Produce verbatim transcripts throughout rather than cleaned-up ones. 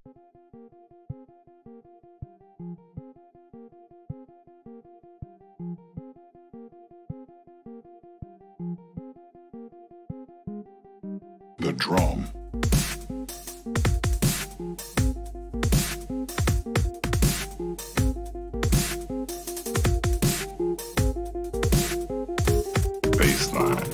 The drum. Baseline.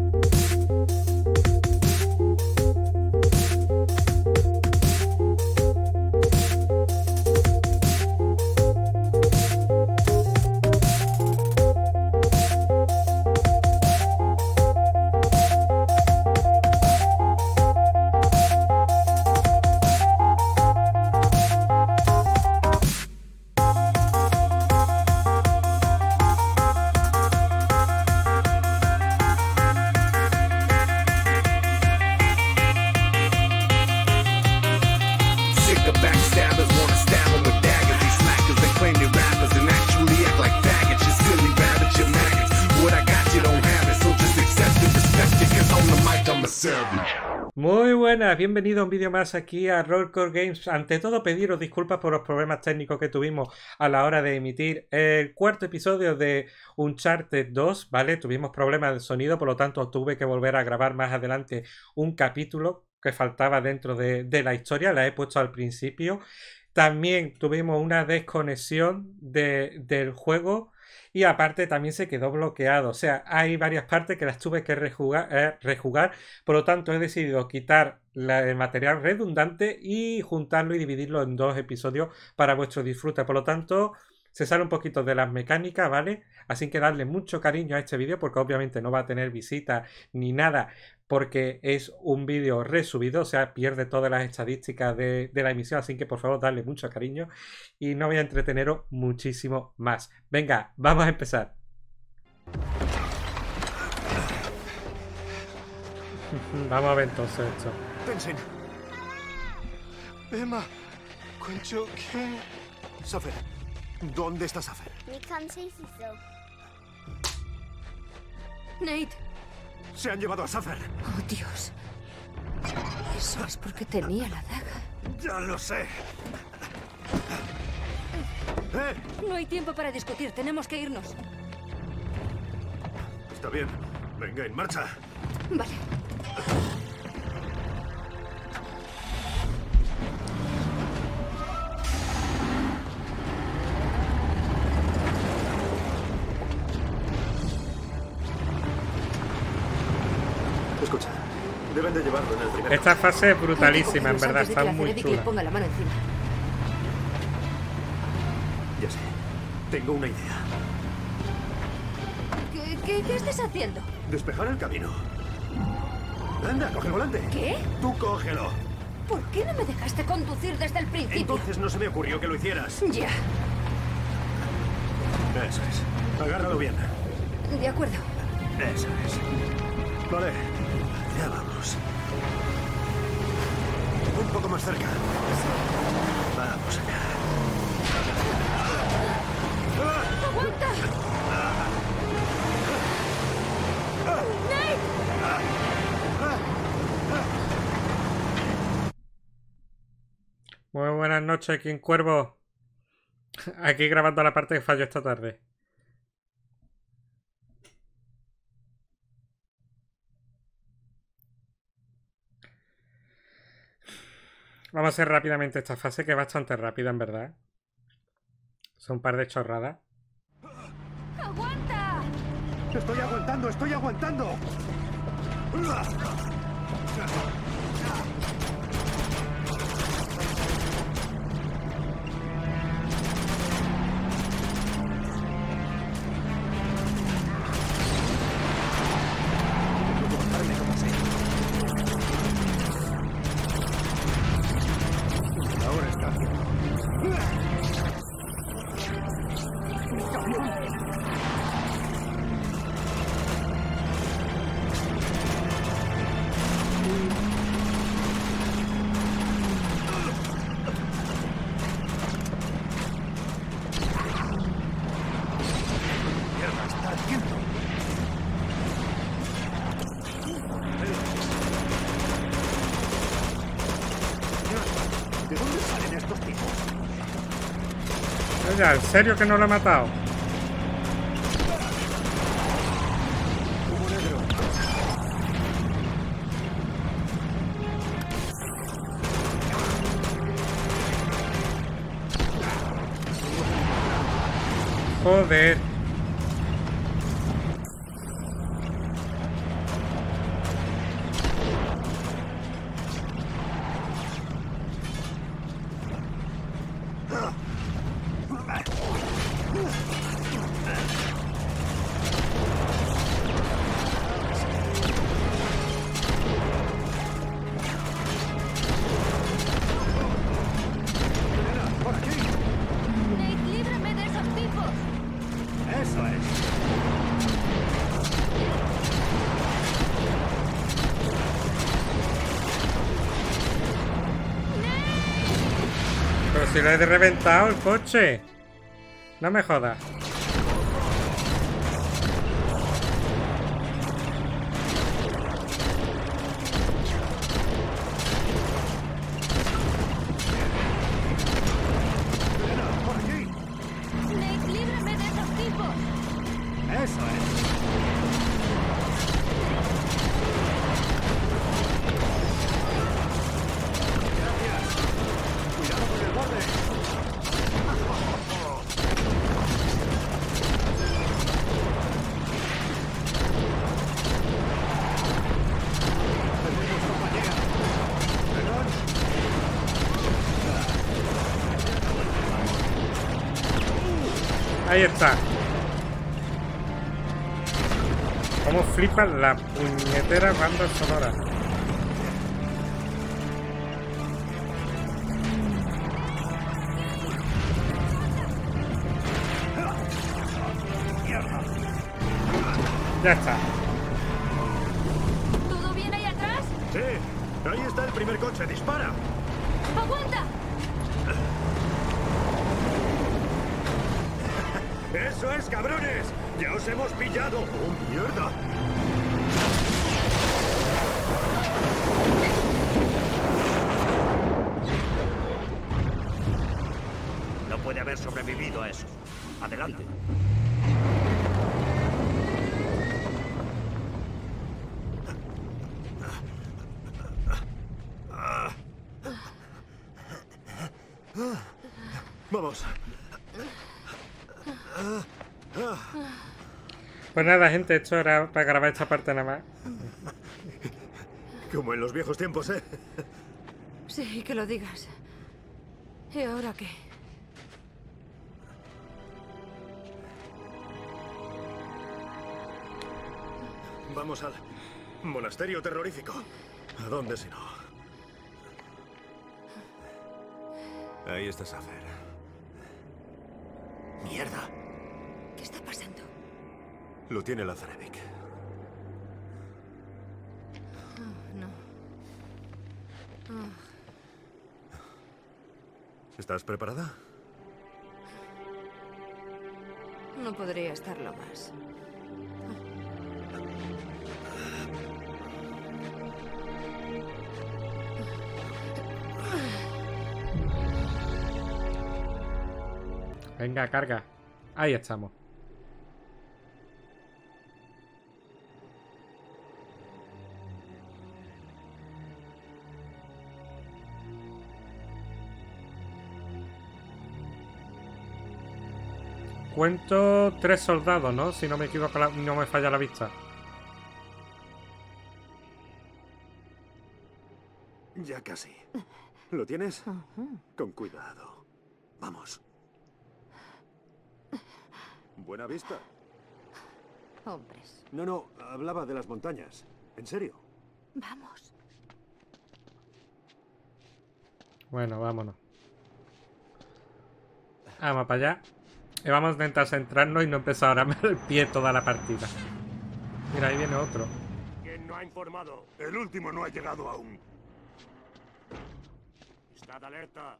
Muy buenas, bienvenido a un vídeo más aquí a Rollcore Games. Ante todo, pediros disculpas por los problemas técnicos que tuvimos a la hora de emitir el cuarto episodio de Uncharted dos, ¿vale? Tuvimos problemas de sonido, por lo tanto tuve que volver a grabar más adelante un capítulo que faltaba dentro de, de la historia, la he puesto al principio. También tuvimos una desconexión de, del juego. Y aparte también se quedó bloqueado. O sea, hay varias partes que las tuve que rejugar. Eh, rejugar. Por lo tanto, he decidido quitar la, el material redundante y juntarlo y dividirlo en dos episodios para vuestro disfrute. Por lo tanto, se sale un poquito de las mecánicas, ¿vale? Así que darle mucho cariño a este vídeo porque obviamente no va a tener visitas ni nada porque es un vídeo resubido, o sea, pierde todas las estadísticas de, de la emisión, así que por favor darle mucho cariño y no voy a entreteneros muchísimo más. Venga, vamos a empezar. Vamos a ver entonces esto. Tenzin. Emma. Concho, ¿qué? Safer. ¿Dónde está Safer? Nate. Se han llevado a Safer. Oh, Dios. Eso es porque tenía la daga. Ya lo sé. ¡Eh! No hay tiempo para discutir, tenemos que irnos. Está bien. Venga, en marcha. Vale. Escucha, deben de llevarlo en el primer... Esta fase es brutalísima, en verdad, está muy chula. Ponga la mano encima. Ya sé, tengo una idea. ¿Qué, qué, qué estás haciendo? Despejar el camino. Anda, coge el volante. ¿Qué? Tú cógelo. ¿Por qué no me dejaste conducir desde el principio? Entonces no se me ocurrió que lo hicieras. Ya. Eso es. Agárralo bien. De acuerdo. Eso es. Vale. Ya vamos. Un poco más cerca. Vamos allá. ¡Aguanta! ¡Nate! Muy buenas noches, aquí en Cuervo. Aquí grabando la parte que falló esta tarde. Vamos a hacer rápidamente esta fase, que es bastante rápida, en verdad. Son un par de chorradas. ¡Aguanta! Estoy aguantando, estoy aguantando. Ahora está. hacen estos tipos? Oiga, ¿en serio que no lo he matado? Humo negro. Joder. ¡Por aquí! Nate, líbrame de esos tipos. ¡Eso es! Pero si le he reventado el coche. No me jodas. Elena, por aquí. Nate, líbrame de esos tipos. ¡Eso es! Gracias. Cuidado con el borde. Perdemos compañía. ¿Perdón? Ahí está. Cómo flipan la puñetera banda sonora. Ya está. ¿Todo bien ahí atrás? Sí, ahí está el primer coche. ¡Dispara! ¡Aguanta! ¡Eso es, cabrones! ¡Ya os hemos pillado! ¡Oh, mierda! No puede haber sobrevivido a eso. Adelante. Vamos. Pues nada, gente, esto era para grabar esta parte nada más. Como en los viejos tiempos, ¿eh? Sí, que lo digas. ¿Y ahora qué? Vamos al monasterio terrorífico. ¿A dónde si no? Ahí está Safer. ¡Mierda! ¿Qué está pasando? Lo tiene la Zarevic. Oh, no. ¿Estás preparada? No podría estarlo más. Venga, carga. Ahí estamos. Cuento tres soldados, ¿no? Si no me equivoco, la- no me falla la vista. Ya casi. ¿Lo tienes? Con cuidado. Vamos. Buena vista. Hombres. No, no, hablaba de las montañas. ¿En serio? Vamos. Bueno, vámonos. Vamos para allá. Y vamos a intentar centrarnos y no empezar a dar el pie toda la partida. Mira, ahí viene otro. ¿Quién no ha informado? El último no ha llegado aún. Estad alerta.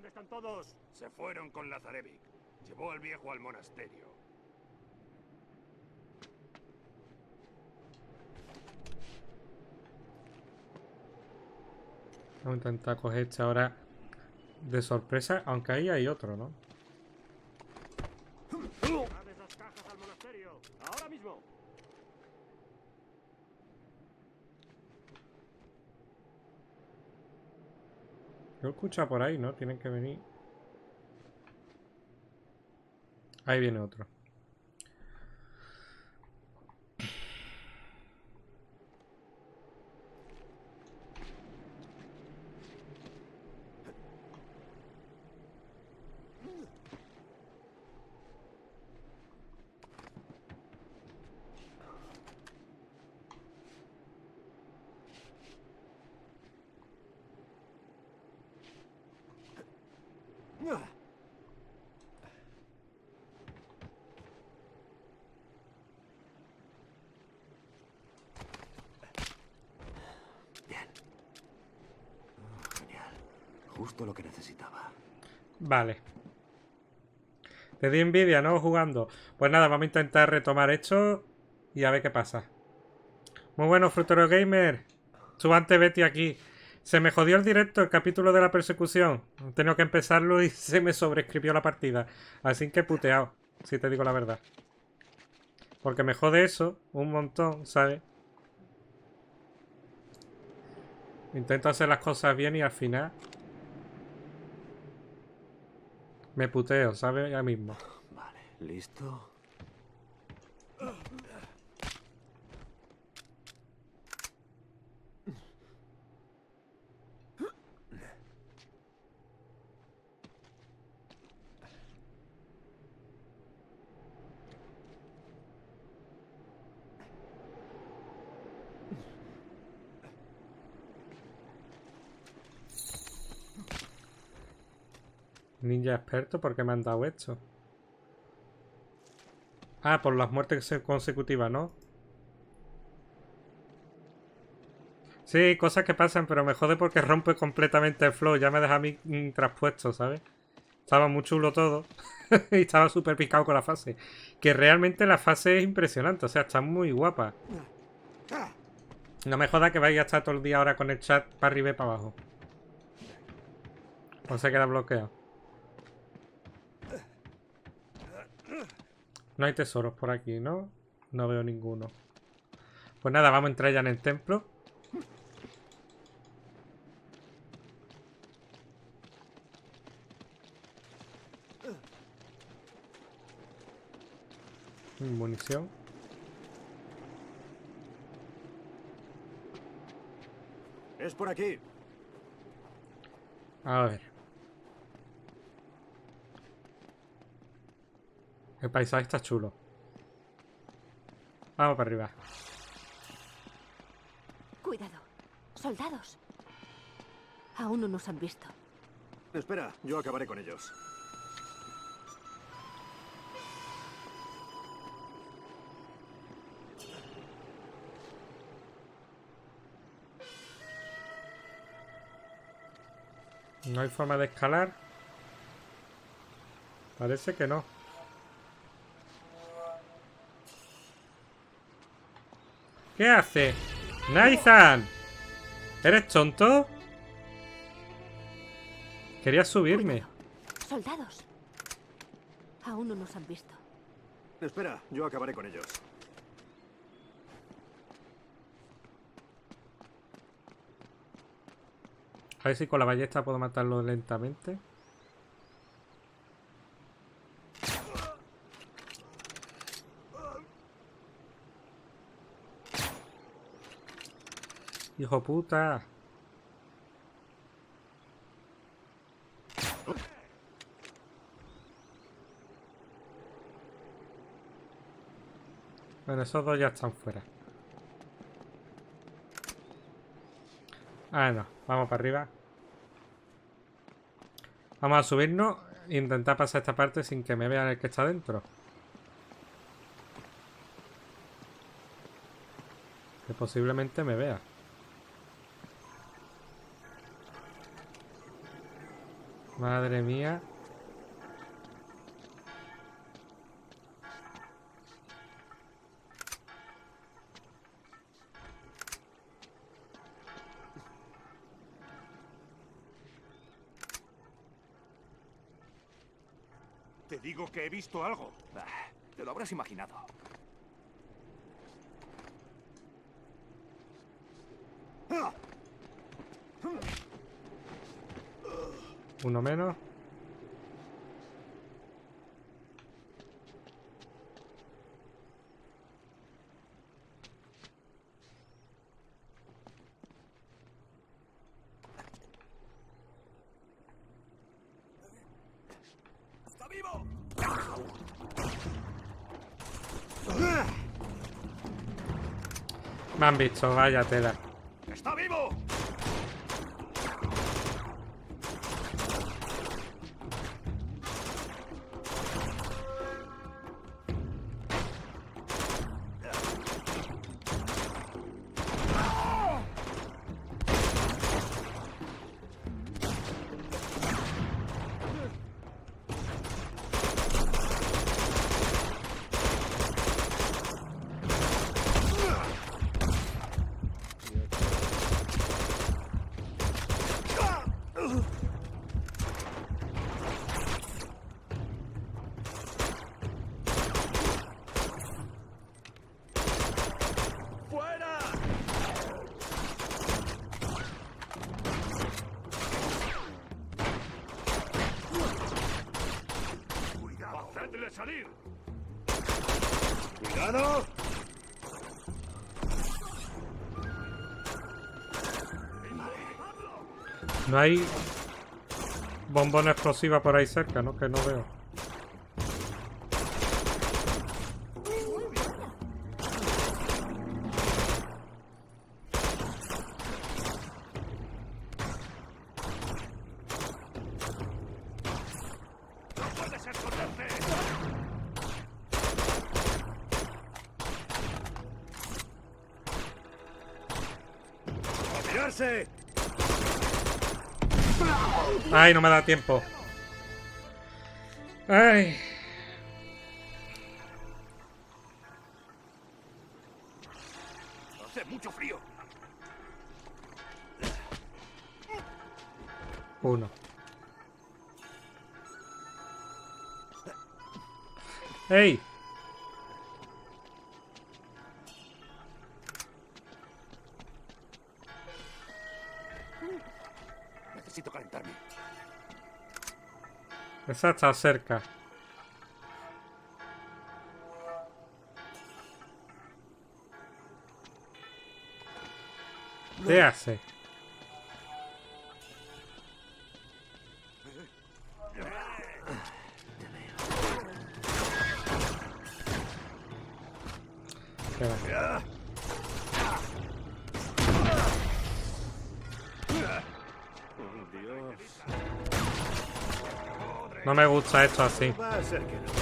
¿Dónde están todos? Se fueron con Lazarevic. Llevó al viejo al monasterio. Vamos a intentar coger este ahora de sorpresa, aunque ahí hay otro, ¿no? ¡Traed las cajas al monasterio! ¡Ahora mismo! Lo escucha por ahí, ¿no? Tienen que venir. Ahí viene otro. Bien. Oh, genial. Justo lo que necesitaba. Vale. Te di envidia, ¿no? Jugando. Pues nada, vamos a intentar retomar esto y a ver qué pasa. Muy bueno, Frutero Gamer. Subante Betty aquí. Se me jodió el directo, el capítulo de la persecución. He tenido que empezarlo y se me sobreescribió la partida. Así que puteado, si te digo la verdad. Porque me jode eso un montón, ¿sabes? Intento hacer las cosas bien y al final me puteo, ¿sabes? Ya mismo. Vale, ¿listo? Ninja experto, ¿por qué me han dado esto? Ah, por las muertes consecutivas, ¿no? Sí, cosas que pasan, pero me jode porque rompe completamente el flow. Ya me deja a mí mm, traspuesto, ¿sabes? Estaba muy chulo todo. Y estaba súper picado con la fase. Que realmente la fase es impresionante. O sea, está muy guapa. No me joda que vaya a estar todo el día ahora con el chat para arriba y para abajo. O se queda bloqueado. No hay tesoros por aquí, ¿no? No veo ninguno. Pues nada, vamos a entrar ya en el templo. Munición. Es por aquí. A ver. El paisaje está chulo. Vamos para arriba. Cuidado. Soldados. Aún no nos han visto. Espera, yo acabaré con ellos. No hay forma de escalar. Parece que no. ¿Qué hace? ¡Nathan! ¿Eres tonto? Quería subirme. Soldados. Aún no nos han visto. Espera, yo acabaré con ellos. A ver si con la ballesta puedo matarlo lentamente. ¡Hijo puta! Bueno, esos dos ya están fuera. Ah, no. Vamos para arriba. Vamos a subirnos e intentar pasar esta parte sin que me vean el que está dentro. Que posiblemente me vea. Madre mía. Te digo que he visto algo. Ah, te lo habrás imaginado. Uno menos. ¡Está vivo! Me han visto, vaya tela. ¡Está vivo! ¡Salir! ¡Cuidado! No hay bombón explosiva por ahí cerca, ¿no? Que no veo. Ay, no me da tiempo. Ay. Hace mucho frío. Uno. ¡Ey! Necesito calentarme. Esa está cerca. ¿Qué hace? ¿Qué va? No me gusta esto así. Va a ser que no.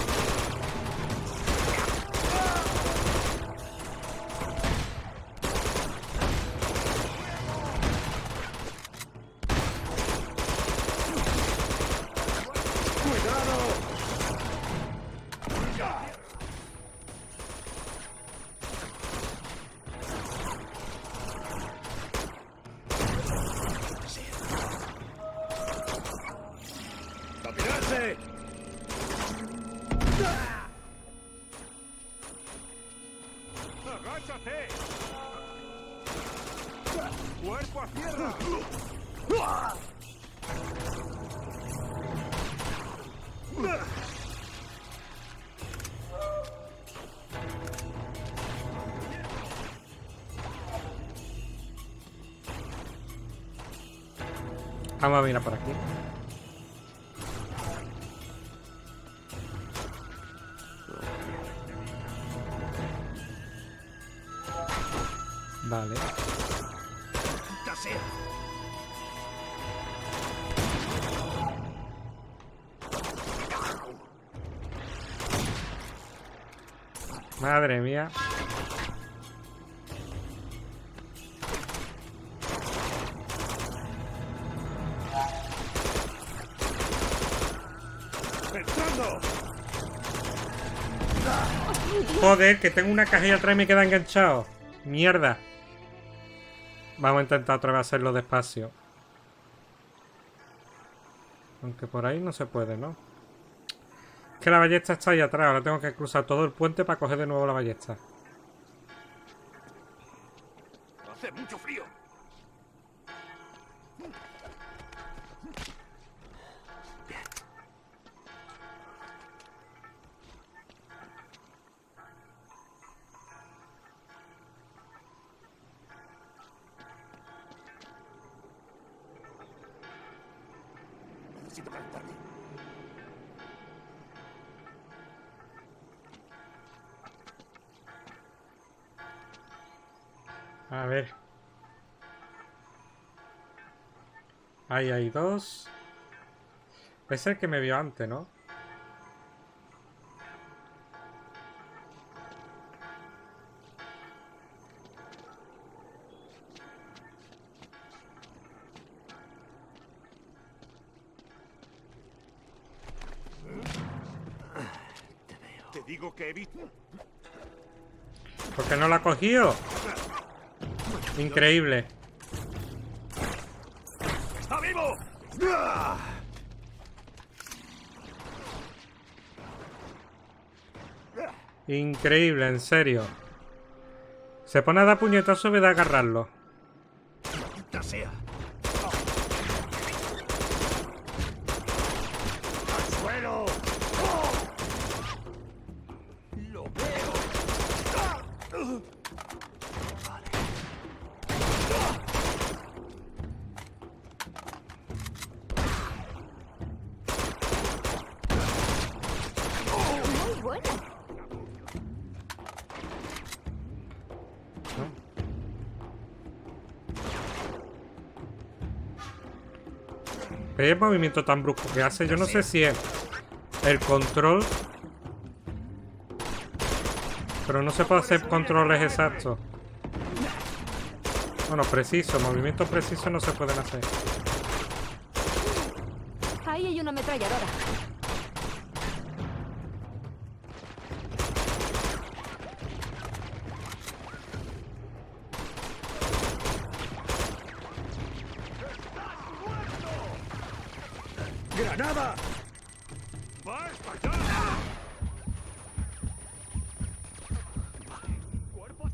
¡Agáchate! ¡Cuerpo a tierra! Vamos a mirar por aquí. Vale. ¡Ya sea! Madre mía. disparando! Joder, que tengo una cajilla atrás y me queda enganchado. Mierda. Vamos a intentar otra vez hacerlo despacio. Aunque por ahí no se puede, ¿no? Es que la ballesta está ahí atrás. Ahora tengo que cruzar todo el puente para coger de nuevo la ballesta. Hace mucho frío. Necesito calentarme. A ver. Ahí hay dos. Es el que me vio antes, ¿no? Te digo que evite. ¿Por qué no la ha cogido? Increíble. ¡Está vivo! Increíble, en serio. Se pone a dar puñetazo y me da a agarrarlo. ¡Maldita sea! ¡Al suelo! ¡Lo veo! Muy bueno. ¿Veis el movimiento tan brusco que hace? Yo no sé si es el control, pero no se puede hacer controles exactos. Bueno, preciso, movimientos precisos no se pueden hacer. Ahí hay una ametralladora. ¡Granada! ¡Vas para allá! ¡Cuerpo!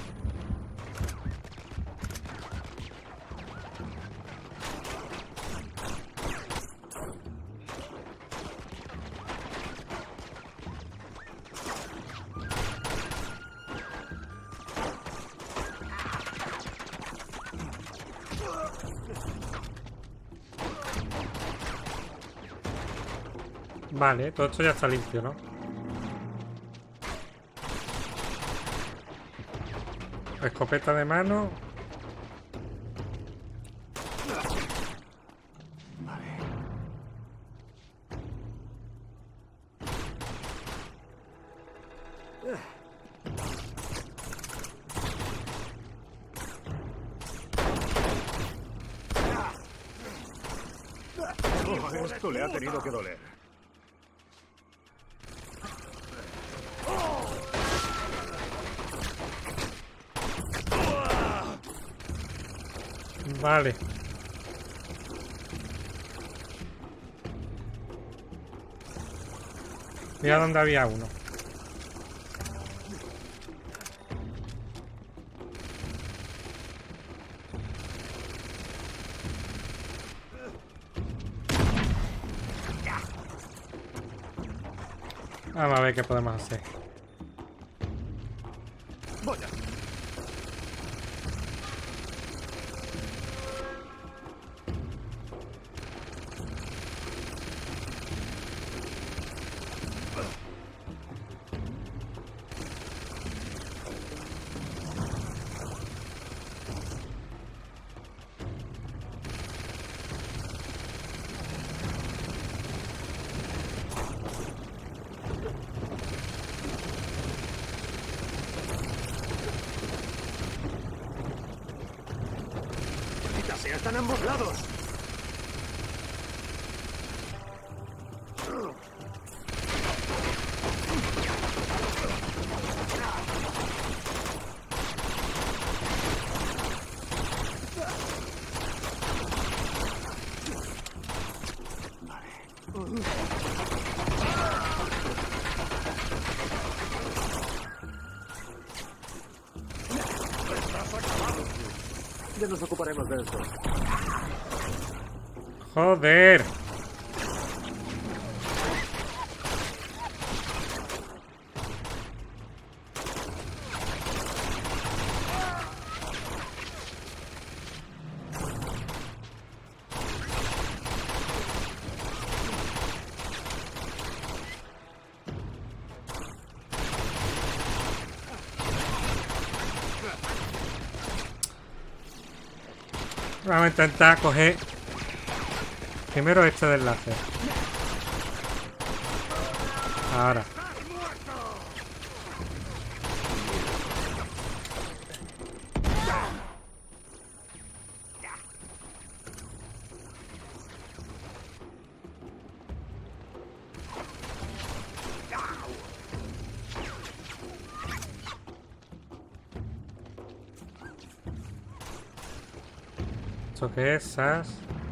Vale, todo esto ya está limpio, ¿no? Escopeta de mano. Oh, esto le ha tenido que doler. Vale. Mira dónde había uno. Vamos a ver qué podemos hacer. Vaya. ¡Maldita sea! ¡Están a ambos lados! Ya nos ocuparemos de eso. Joder. Vamos a intentar coger primero este del láser. Ahora. ¿Esto qué es? ¿Sas?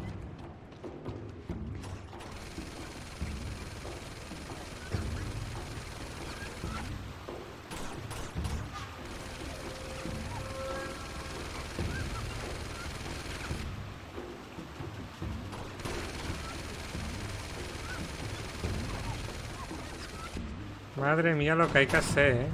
Madre mía lo que hay que hacer, ¿eh?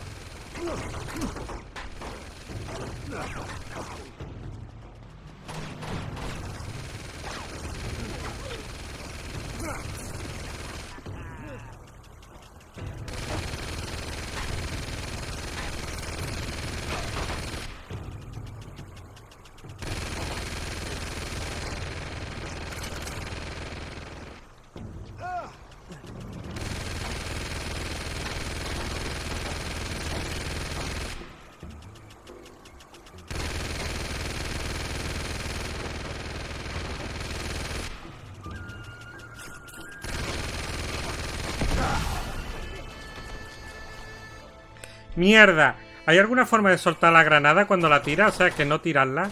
¡Mierda! ¿Hay alguna forma de soltar la granada cuando la tira? O sea, que no tirarla.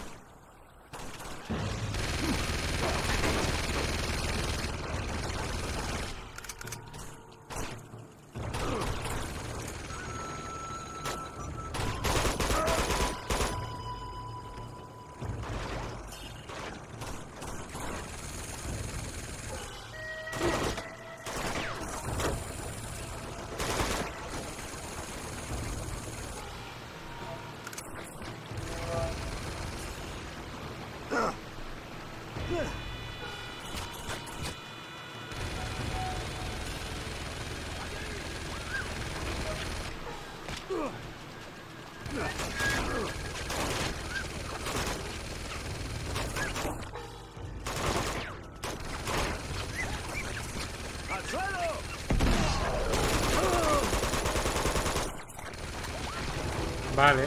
Vale.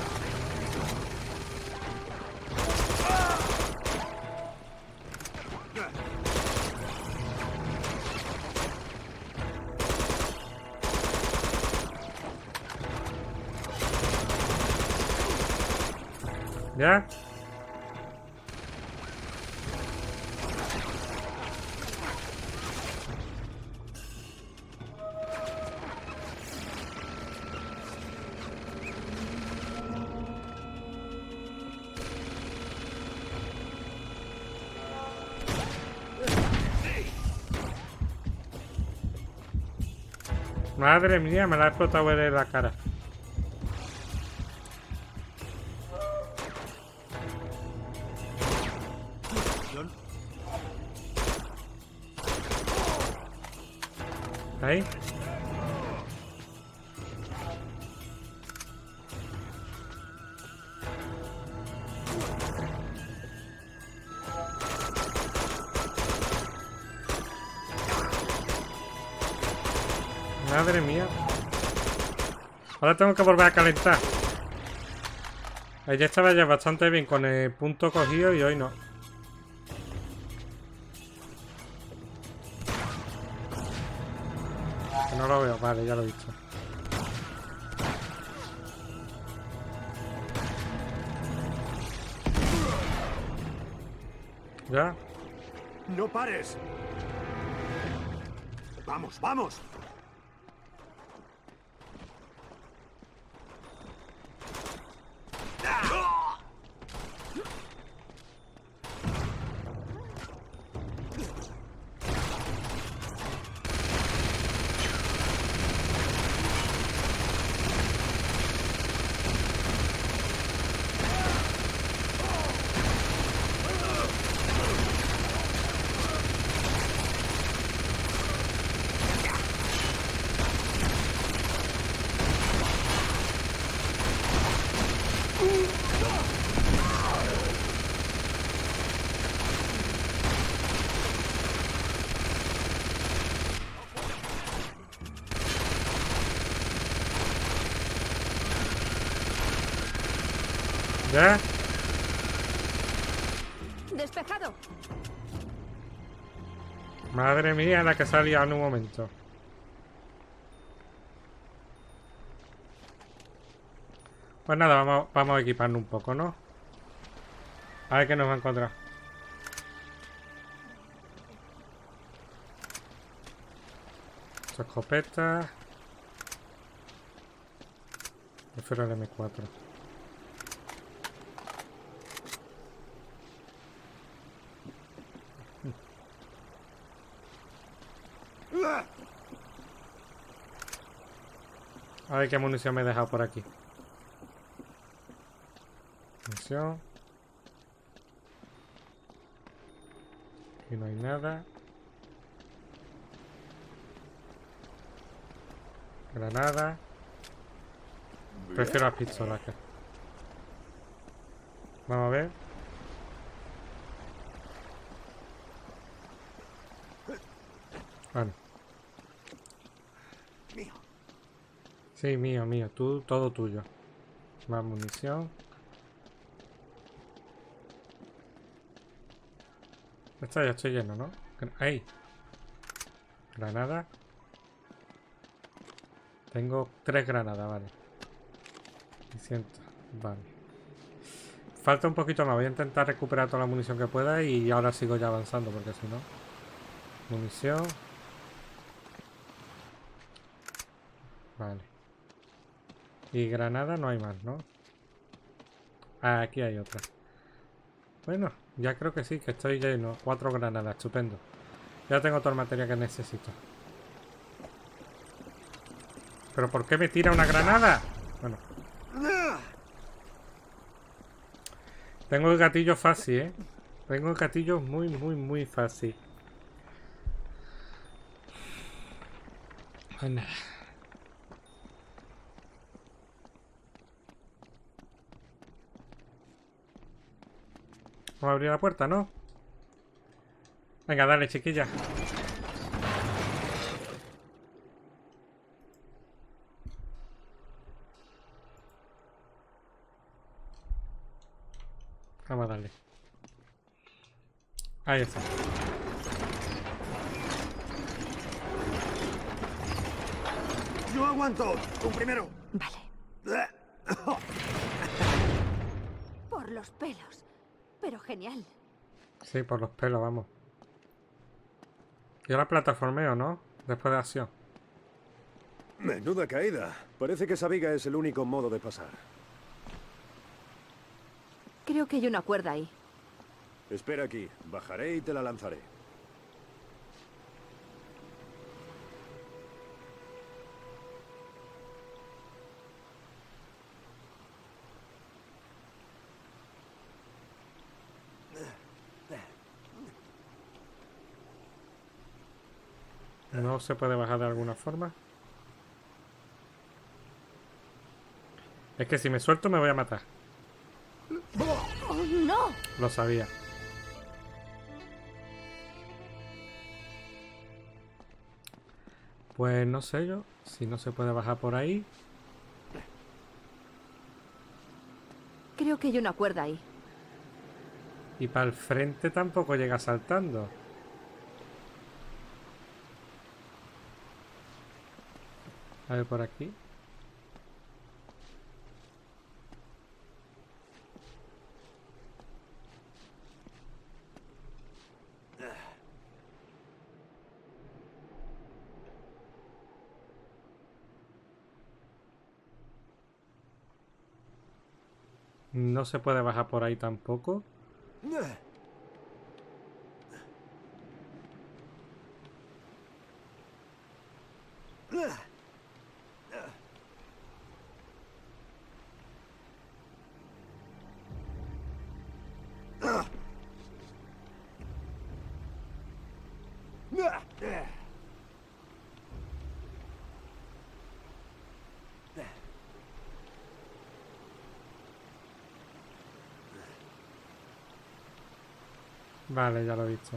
¿Ya? Madre mía, me la ha explotado en la cara. Ahí. Madre mía. Ahora tengo que volver a calentar. Ayer estaba ya bastante bien con el punto cogido y hoy no. No lo veo, vale, ya lo he visto. ¿Ya? ¡No pares! ¡Vamos, vamos! ¿Ya? Despejado. Madre mía, la que salía en un momento. Pues nada, vamos, vamos a equiparnos un poco, ¿no? A ver qué nos va a encontrar. Esta escopeta. Prefiero el eme cuatro. A ver qué munición me he dejado por aquí. Munición. Aquí no hay nada. Granada. Prefiero las pistolas. Que... Vamos a ver. Bueno. Mío. Sí, mío, mío. Tú, todo tuyo. Más munición. Esta ya estoy lleno, ¿no? ¡Ey! Granada. Tengo tres granadas, vale. Y ciento. Vale. Falta un poquito más. Voy a intentar recuperar toda la munición que pueda y ahora sigo ya avanzando porque si no... Munición. Vale. Y granada no hay más, ¿no? Ah, aquí hay otra. Bueno, ya creo que sí, que estoy lleno. Cuatro granadas, estupendo. Ya tengo toda la materia que necesito. ¿Pero por qué me tira una granada? Bueno. Tengo el gatillo fácil, ¿eh? Tengo el gatillo muy, muy, muy fácil. Pues nada. Vamos a abrir la puerta, ¿no? Venga, dale, chiquilla. Vamos a darle. Ahí está. Yo aguanto. Un primero. Vale. Por los pelos. Pero genial. Sí, por los pelos, vamos. Y ahora plataformeo, ¿no? Después de acción. Menuda caída. Parece que esa viga es el único modo de pasar. Creo que hay una cuerda ahí. Espera aquí. Bajaré y te la lanzaré. ¿No se puede bajar de alguna forma? Es que si me suelto me voy a matar. ¡Oh, no! Lo sabía. Pues no sé yo. Si no se puede bajar por ahí. Creo que hay una cuerda ahí. Y para el frente tampoco llega saltando. A ver por aquí. No se puede bajar por ahí tampoco. Vale, ya lo he visto.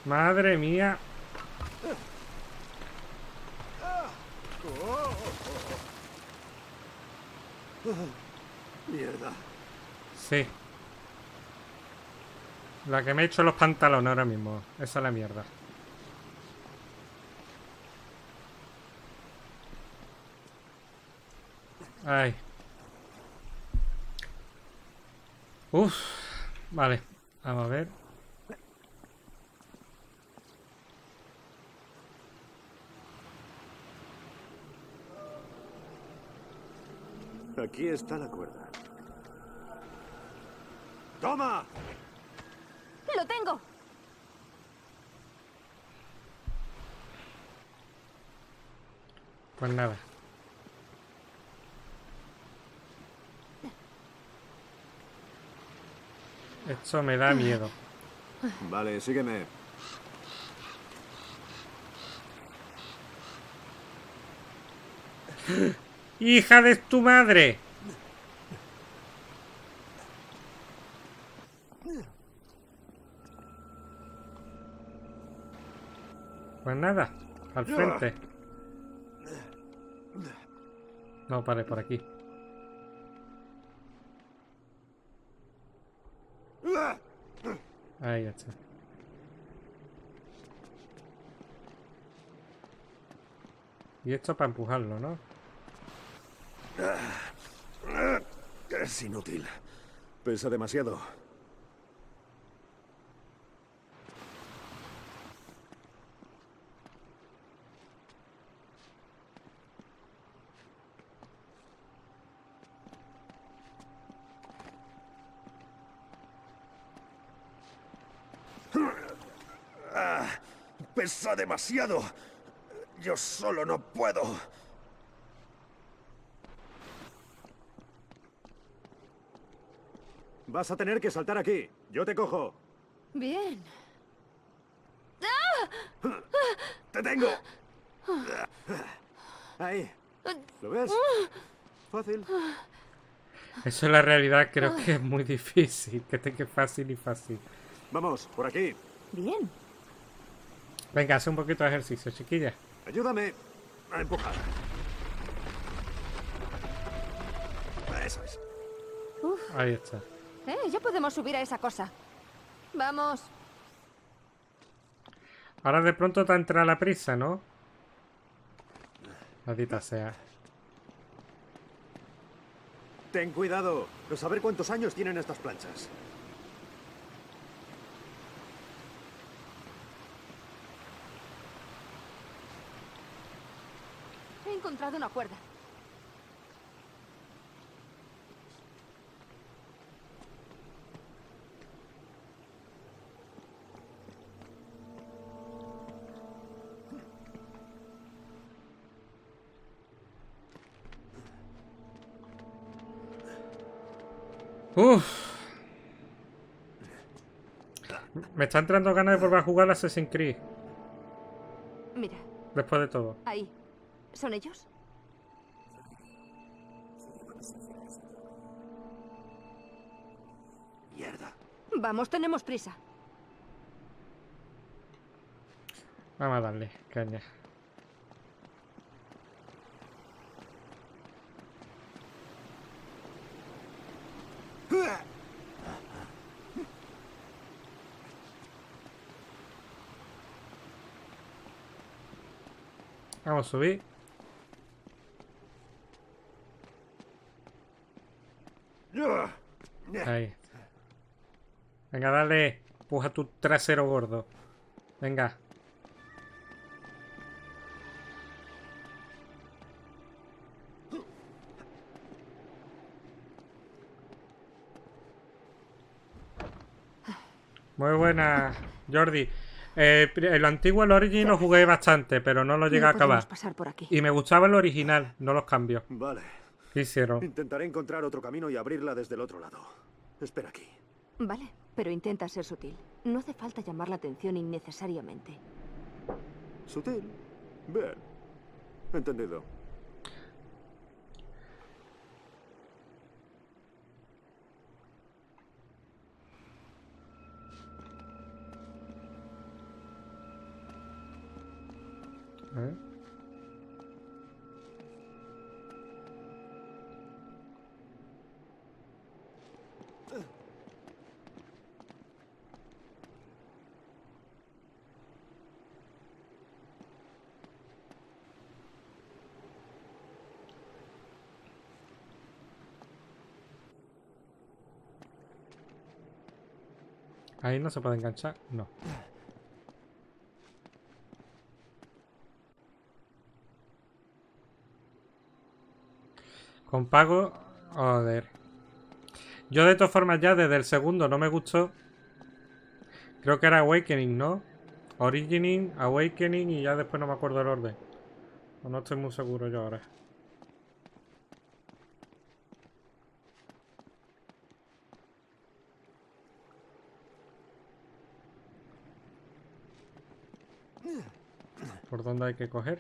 Madre mía. Mierda. Sí. La que me he hecho los pantalones ahora mismo. Esa es la mierda. Ay. Uf. Vale. Vamos a ver. Aquí está la cuerda. ¡Toma! ¡Lo tengo! Pues nada. Esto me da miedo. Vale, sígueme. ¡Hija de tu madre! Pues nada, al frente. No, vale, por aquí. Ahí está. Y esto para empujarlo, ¿no? Es inútil. Pesa demasiado. Ah, pesa demasiado. Yo solo no puedo. Vas a tener que saltar aquí. Yo te cojo. Bien. ¡Te tengo! Ahí. ¿Lo ves? Fácil. Eso es la realidad, creo que es muy difícil. Que tenga fácil y fácil. Vamos, por aquí. Bien. Venga, hace un poquito de ejercicio, chiquilla. Ayúdame a empujar. Eso es. Uf. Ahí está. Eh, ya podemos subir a esa cosa. Vamos. Ahora de pronto te entra la prisa, ¿no? Maldita sea. Ten cuidado. No saber cuántos años tienen estas planchas. He encontrado una cuerda. Uff. Me está entrando ganas de volver a jugar a Assassin's Creed. Mira, Después de todo. ahí. ¿Son ellos? Mierda. Vamos, tenemos prisa. Vamos a darle, caña. Vamos a subir. Ahí. Venga, dale. Puja tu trasero gordo. Venga. Muy buena, Jordi. Eh, el antiguo, el Origin, lo jugué bastante, pero no lo llegué No a acabar. podemos pasar por aquí. Y me gustaba el original, no los cambios. Vale. ¿Qué hicieron? Intentaré encontrar otro camino y abrirla desde el otro lado. Espera aquí. Vale, pero intenta ser sutil. No hace falta llamar la atención innecesariamente. ¿Sutil? Bien. Entendido. A ver. Ahí no se puede enganchar, no. Con pago, joder. Yo de todas formas ya desde el segundo no me gustó. Creo que era Awakening, ¿no? Origining, Awakening y ya después no me acuerdo el orden. No estoy muy seguro yo ahora. ¿Por dónde hay que coger?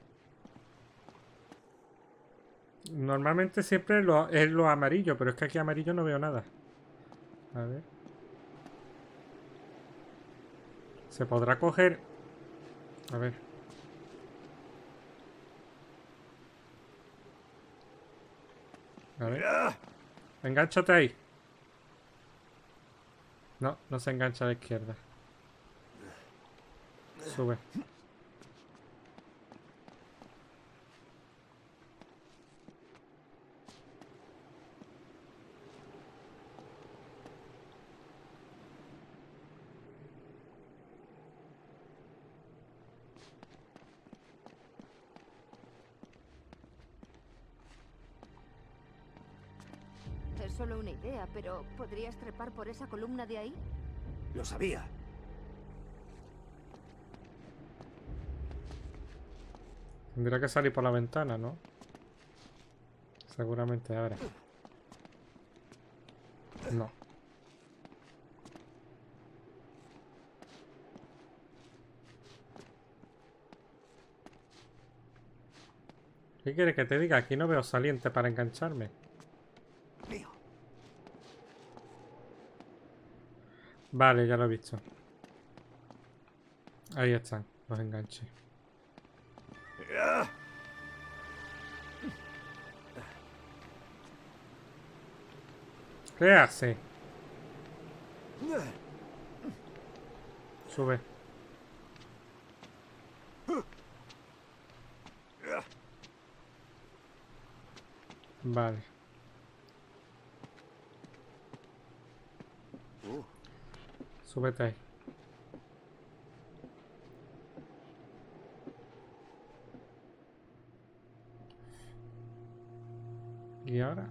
Normalmente siempre lo, es lo amarillo, pero es que aquí amarillo no veo nada. A ver. ¿Se podrá coger? A ver. A ver. Engánchate ahí. No, no se engancha a la izquierda. Sube. Es solo una idea, pero ¿podrías trepar por esa columna de ahí? Lo sabía. Tendría que salir por la ventana, ¿no? Seguramente ahora. No. ¿Qué quieres que te diga? Aquí no veo saliente para engancharme. Mío. Vale, ya lo he visto. Ahí están los enganches. ¿Qué hace? Sube. Vale. Súbete ahí. ¿Y ahora?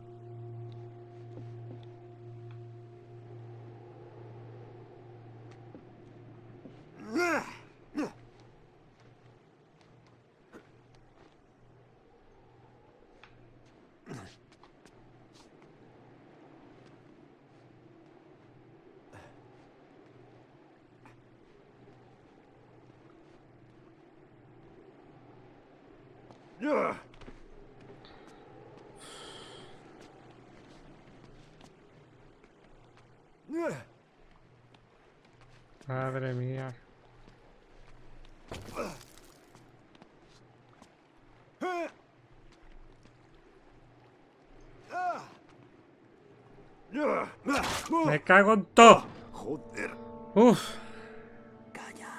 Madre mía. Me cago en todo. Joder. Uf. Calla.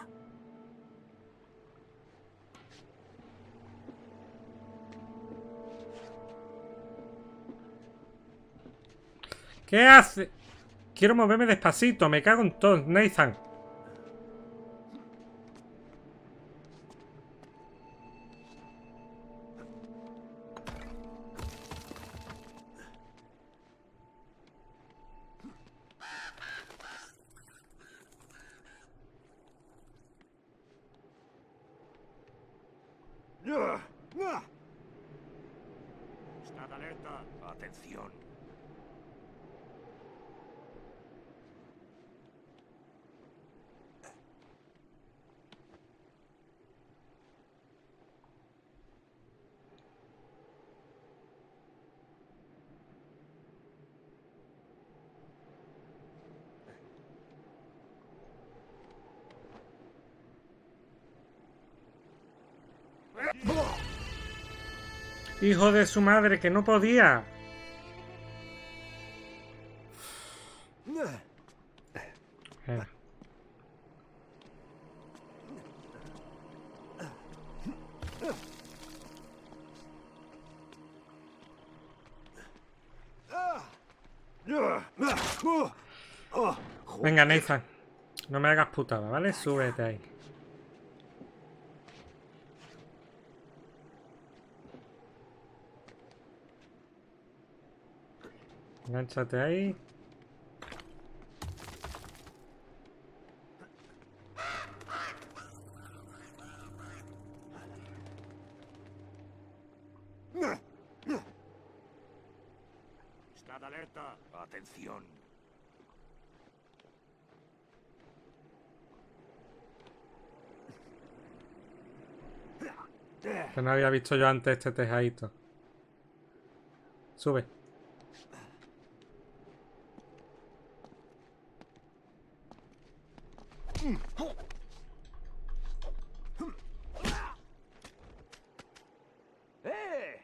¿Qué hace? Quiero moverme despacito. Me cago en todo, Nathan. Estad alerta. Atención. Hijo de su madre, que no podía. Eh. Venga, Nathan. No me hagas putada, ¿vale? Súbete ahí. Engánchate ahí. Estad alerta. Atención. Que no había visto yo antes este tejadito. Sube. ¡Eh!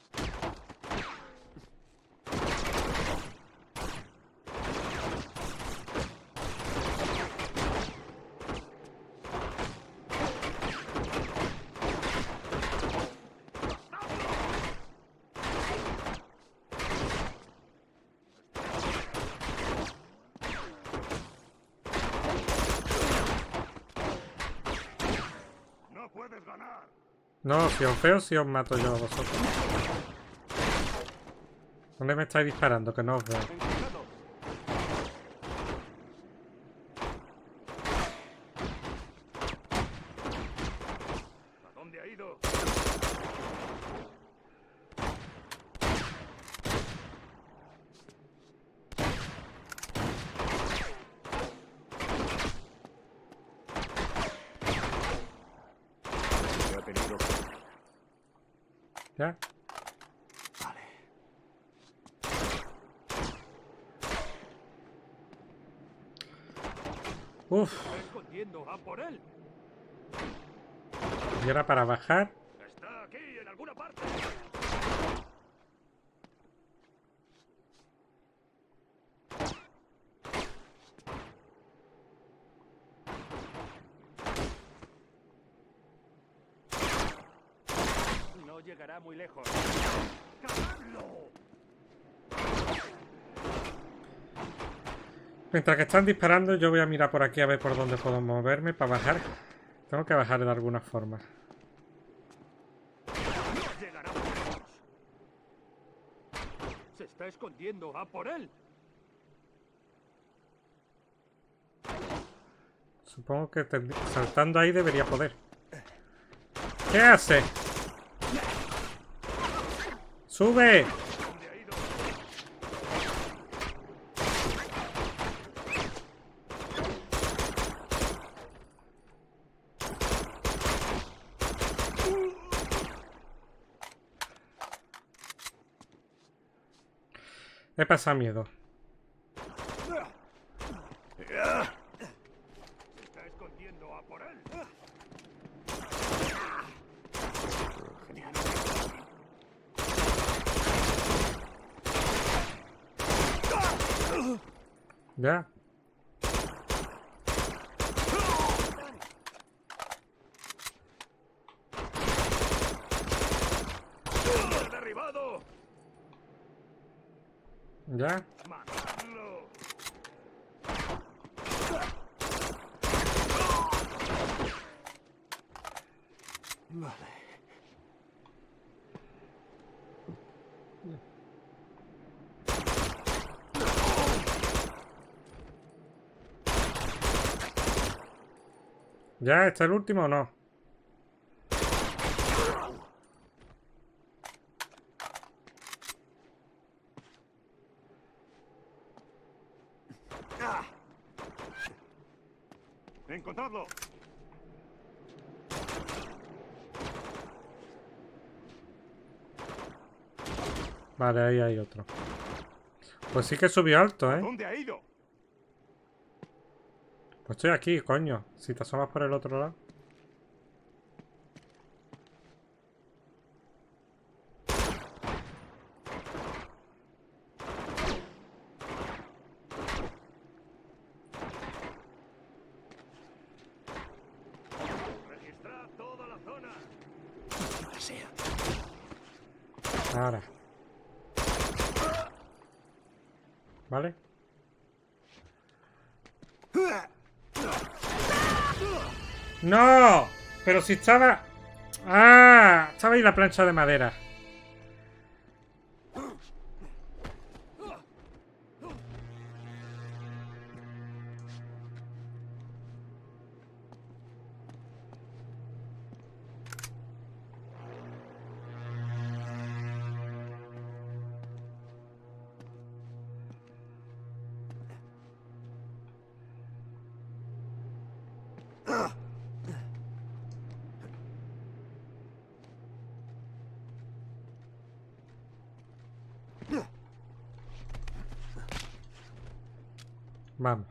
No puedes ganar. No, si os veo, si os mato yo a vosotros. ¿Dónde me estáis disparando? Que no os veo. Encontrado. ¿A dónde ha ido? Me ha tenido. ¿Ya? Vale. Uf. Está escondiendo. ¡A por él! Y ahora para bajar. Está aquí, en alguna parte. No llegará muy lejos. ¡Cazadlo! Mientras que están disparando, yo voy a mirar por aquí a ver por dónde puedo moverme para bajar. Tengo que bajar de alguna forma. No llegará muy lejos. Se está escondiendo. ¡A por él! Supongo que tend- saltando ahí debería poder. ¿Qué hace? ¡Sube! ¿Dónde ha ido? He pasado miedo. Se está escondiendo. ¡A por él! Genial. Ya. ¡Lo he derribado! Ya. ¡Matadlo! Vale. ¿Ya? ¿Está el último o no? ¡Encontradlo! Vale, ahí hay otro. Pues sí que subió alto, ¿eh? ¿Dónde ha ido? Pues estoy aquí, coño. Si te asomas por el otro lado. sea. Ahora. ¿Vale? ¡No! Pero si estaba... ¡Ah! Estaba ahí la plancha de madera. Vamos.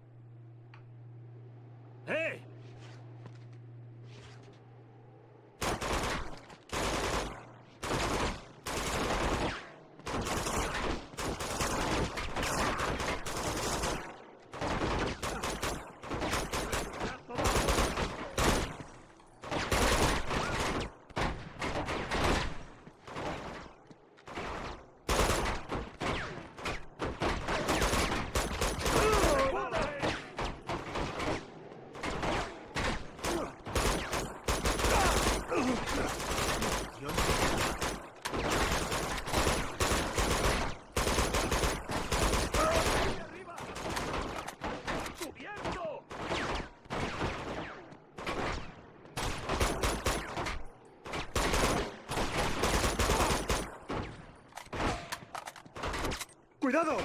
¡Eh! ¡Cuidado!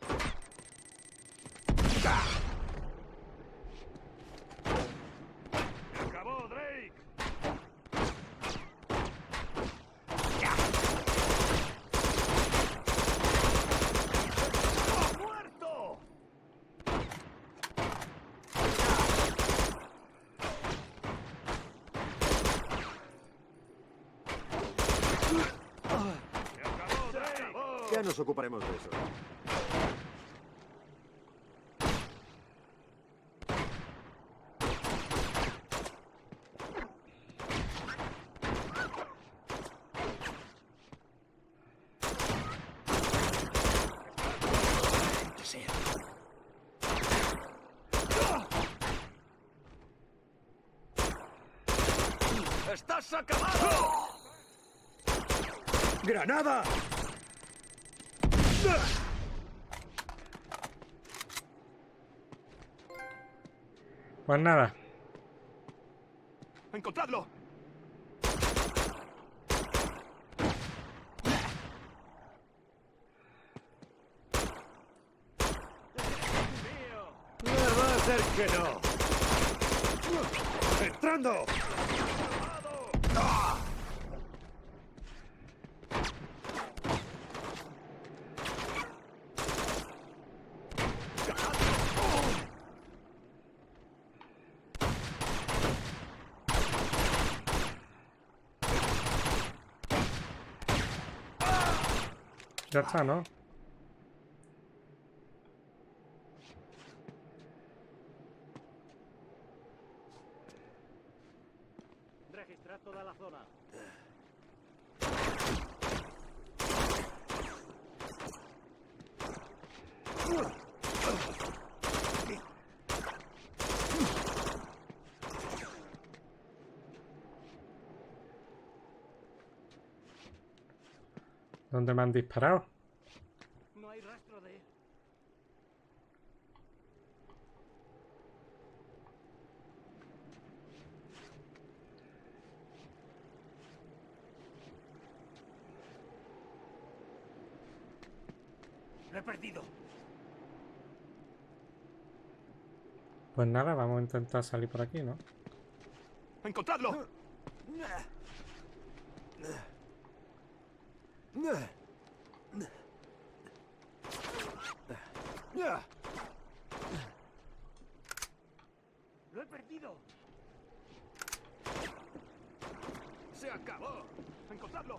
¡Acabó, Drake! ¡Ha muerto! ¡Se acabó, Drake! Ya nos ocuparemos de eso. Sea. ¡Estás acabado! ¡Granada! Pues nada. ¡Encontradlo! Va a ser que no. ¡Entrando! Ya está, ¿no? Registrar toda la zona. ¿Dónde me han disparado? No hay rastro de... Lo he perdido. Pues nada, vamos a intentar salir por aquí, ¿no? ¡Encontradlo! Lo he perdido. Se acabó. ¡Encontradlo!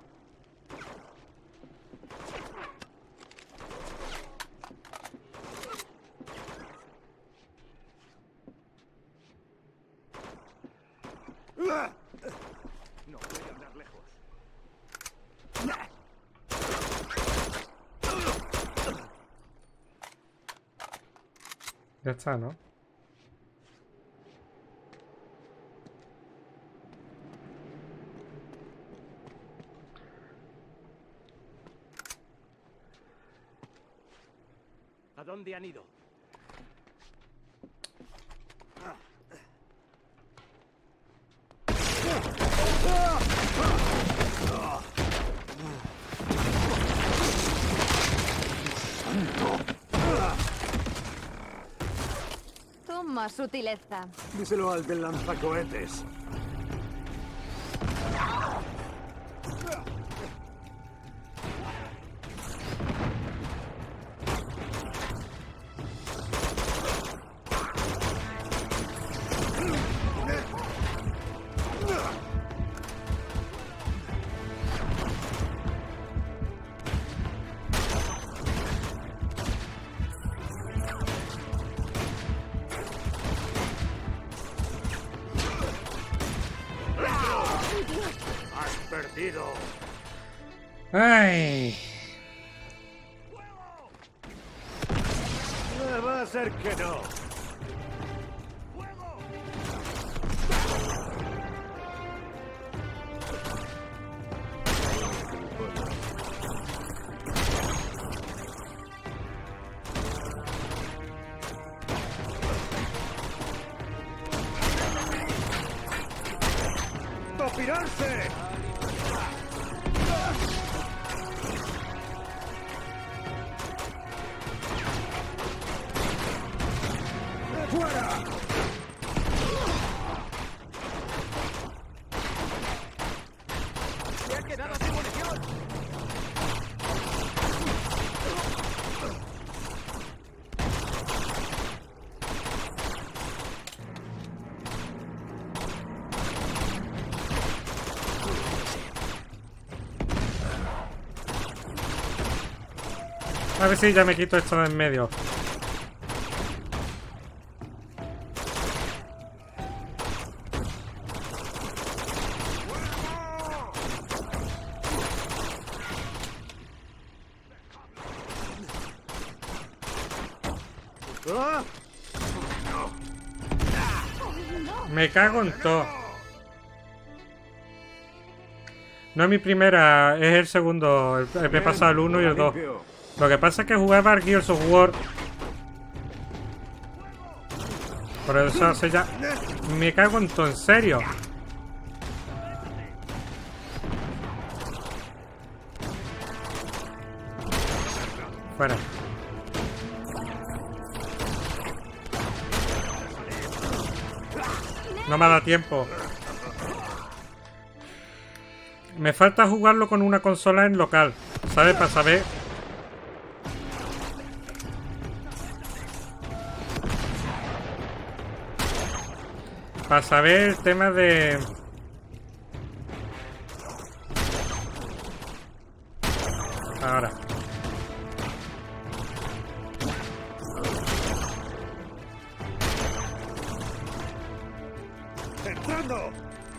No puede andar lejos. Ya está, ¿no? ¿A dónde han ido? Toma, sutileza. Díselo al del lanzacohetes. Perdido. ¡Ay! Eh, va a ser que no. ¡Topirarse! ¡Fuera! ¡Se ha quedado sin munición! A ver si ya me quito esto de en medio. ¡Ah! Me cago en todo. No es mi primera, es el segundo. El- el- Me he pasado el uno y el dos. Limpio. Lo que pasa es que jugaba al Gears of War. Por eso hace ya. Me cago en todo, en serio. Fuera. No me ha dado tiempo. Me falta jugarlo con una consola en local, ¿sabes? Para saber. Para saber el tema de. Ahora. ¡Entrando!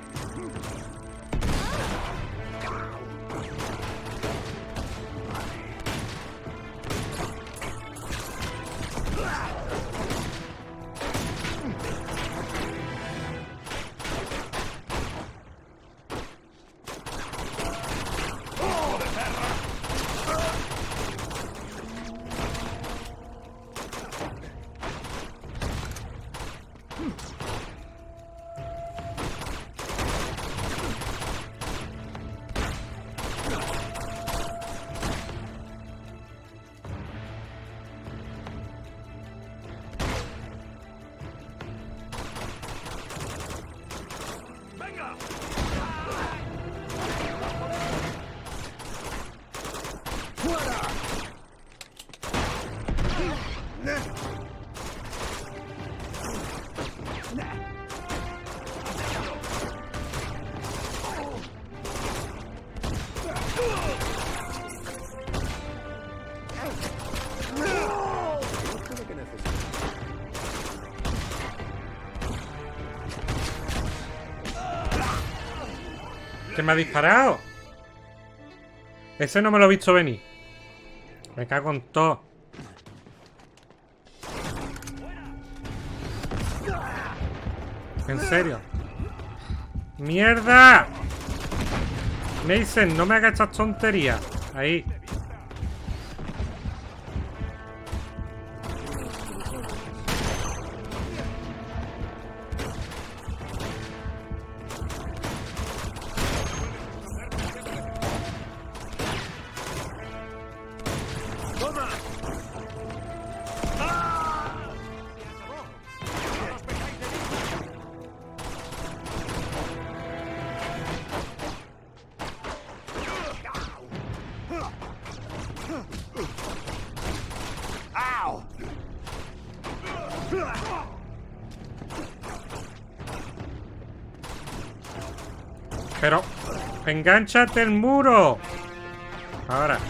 ¿Qué me ha disparado? Ese no me lo he visto venir. Me cago en todo. ¿En serio? ¡Mierda! Mason, no me hagas estas tonterías. Ahí. Pero, engánchate el muro. Ahora.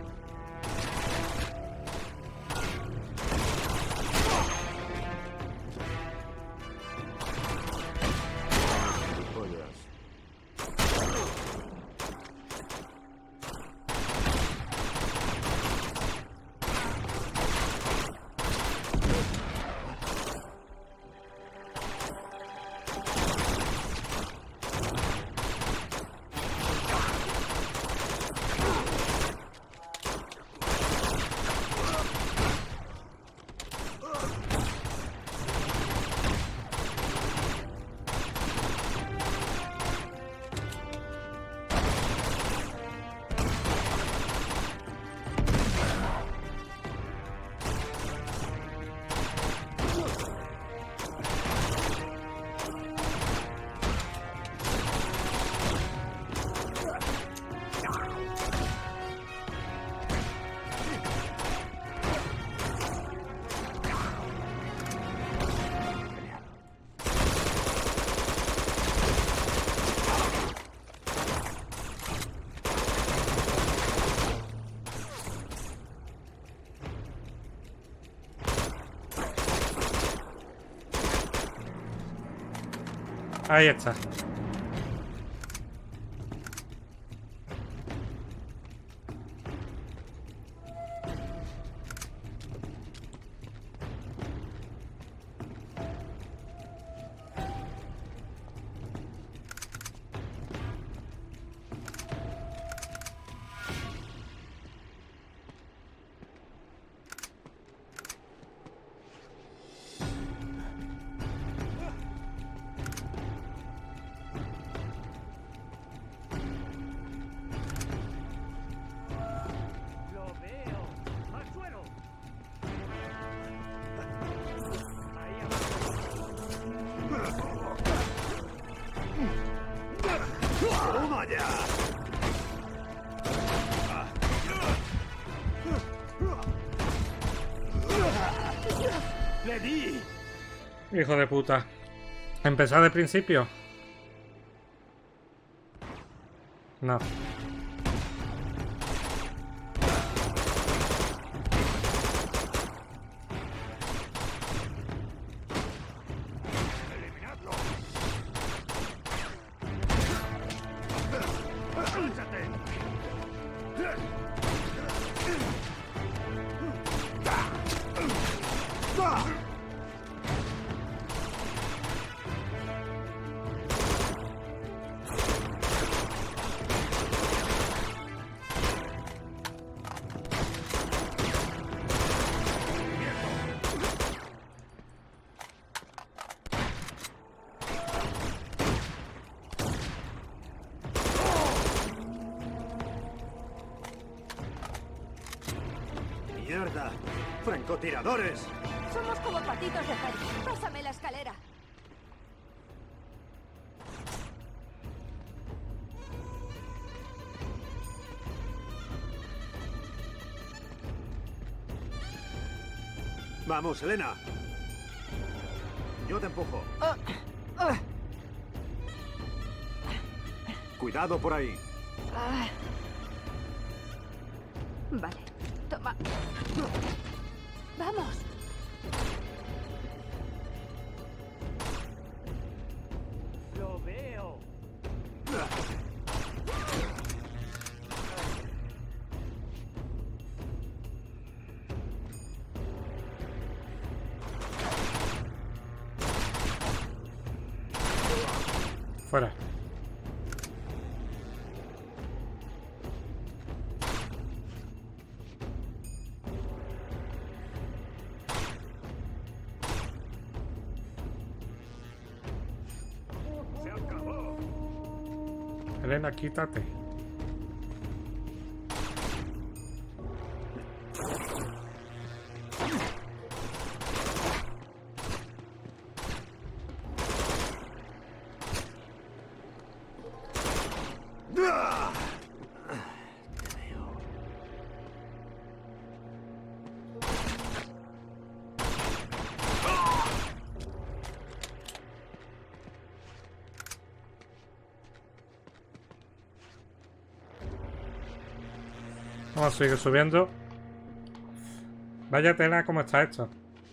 Ahí está. Hijo de puta. ¿Empezar de principio? No. ¡Mierda! ¡Francotiradores! Somos como patitos de feria. Pásame la escalera. Vamos, Elena. Yo te empujo. Uh, uh. Cuidado por ahí. Ah. Vale, toma. Vamos. Lo veo. fuera. ¡Se acabó! Elena, quítate. Vamos a seguir subiendo. Vaya tela cómo está esto.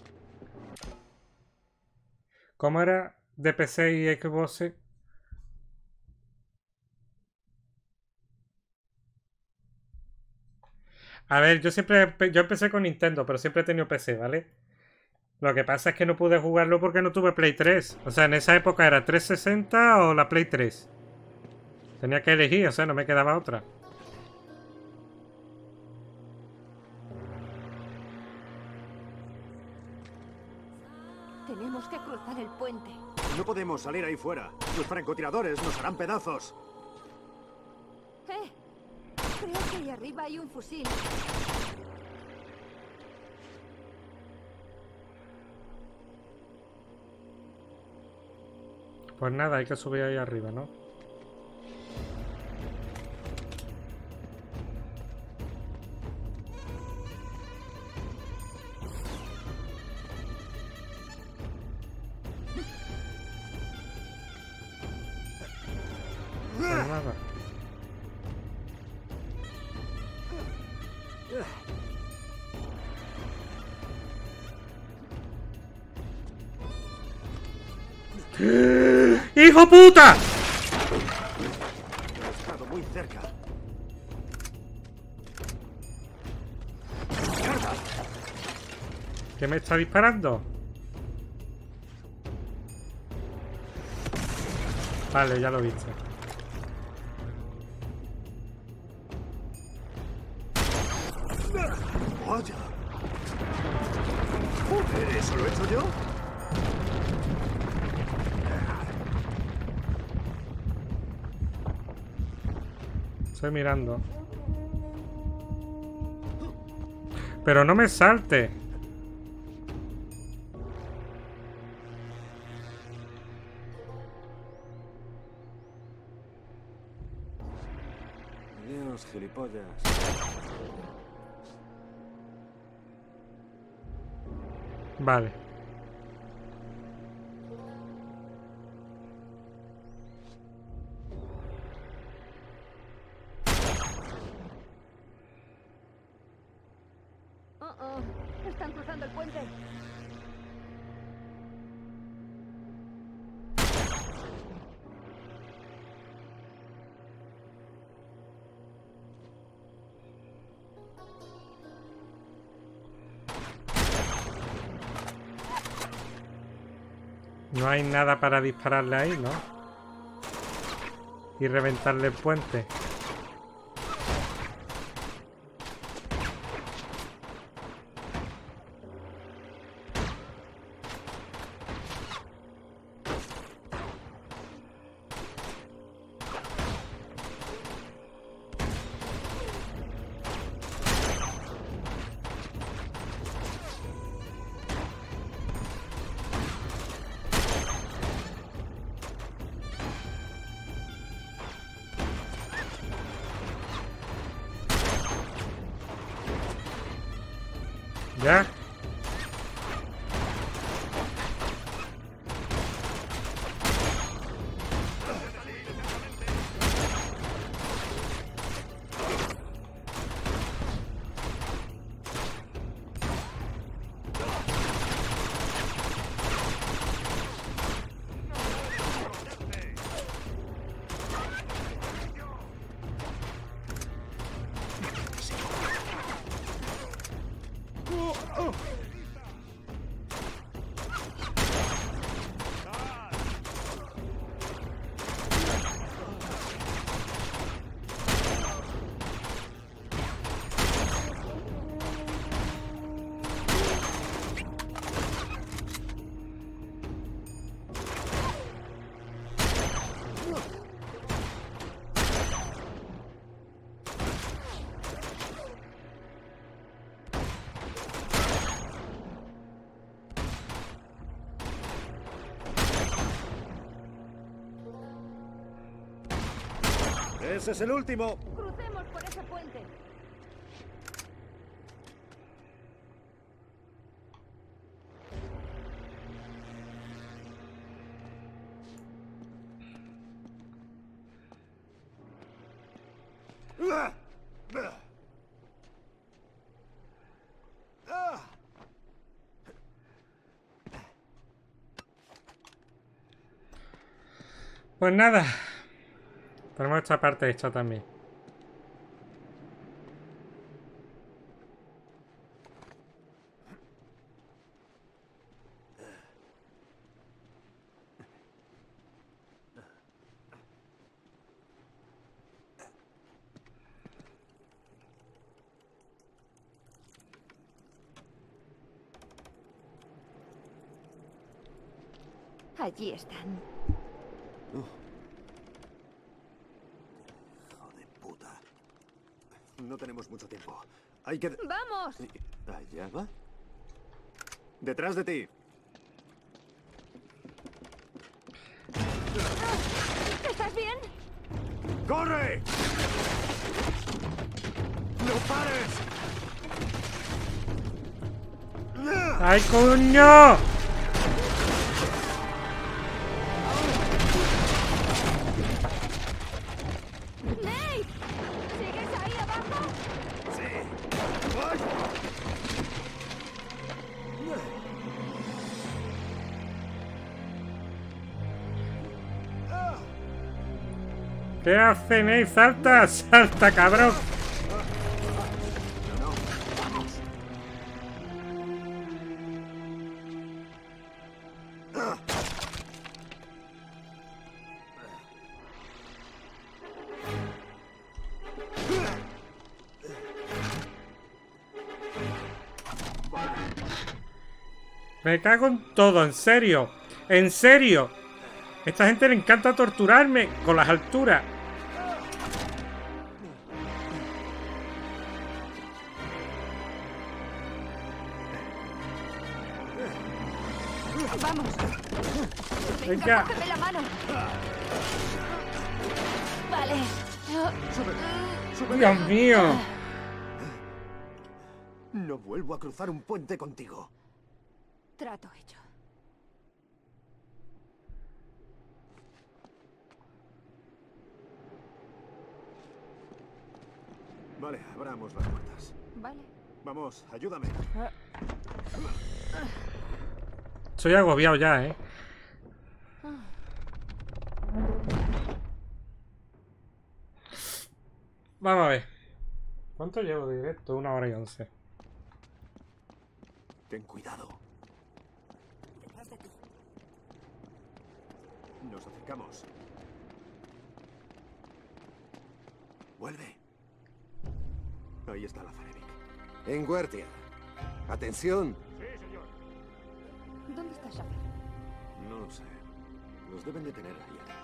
¿Cómo era de P C y Xbox? A ver, yo siempre yo empecé con Nintendo, pero siempre he tenido P C, ¿vale? Lo que pasa es que no pude jugarlo porque no tuve Play tres. O sea, en esa época era trescientos sesenta o la Play tres. Tenía que elegir, o sea, no me quedaba otra. Tenemos que cruzar el puente. No podemos salir ahí fuera. Los francotiradores nos harán pedazos. ¡Eh! Creo que ahí arriba hay un fusil. Pues nada, hay que subir ahí arriba, ¿no? Pues nada. ¡Hijo puta! He estado muy cerca. ¿Qué me está disparando? Vale, ya lo he visto. Vaya. Joder, ¿eso lo he hecho yo? Estoy mirando. Pero no me salte. Dios, gilipollas. Vale. Oh, oh. Están cruzando el puente. No hay nada para dispararle ahí, ¿no? Y reventarle el puente. ¿Ya? Ese es el último. Crucemos por ese puente. ¡Ah! ¡Ah! ¡Ah! Pues nada. Tenemos esta parte hecha también. Allí están. Joder, puta. No tenemos mucho tiempo. Hay que... ¡Vamos! ¿Allá va? Detrás de ti. ¿Estás bien? ¡Corre! ¡No pares! ¡Ay, coño! ¡Nate! ¿Sigues ahí abajo? ¡Sí! ¡Ay! ¿Qué hacen, eh? ¡Salta! ¡Salta, cabrón! Me cago en todo, en serio. En serio. Esta gente le encanta torturarme con las alturas. ¡Vamos! Venga. ¡Cógeme la mano! Vale. Dios mío. No vuelvo a cruzar un puente contigo. Trato hecho. Vale, abramos las puertas. Vale. Vamos, ayúdame. Estoy agobiado ya, ¿eh? Vamos a ver. ¿Cuánto llevo de directo? Una hora y once. Ten cuidado. Detrás de ti. Nos acercamos. Vuelve. Ahí está la Zarevic. En guardia. Atención. ¿Dónde está Shafir? No lo sé. Los deben de tener ahí arriba.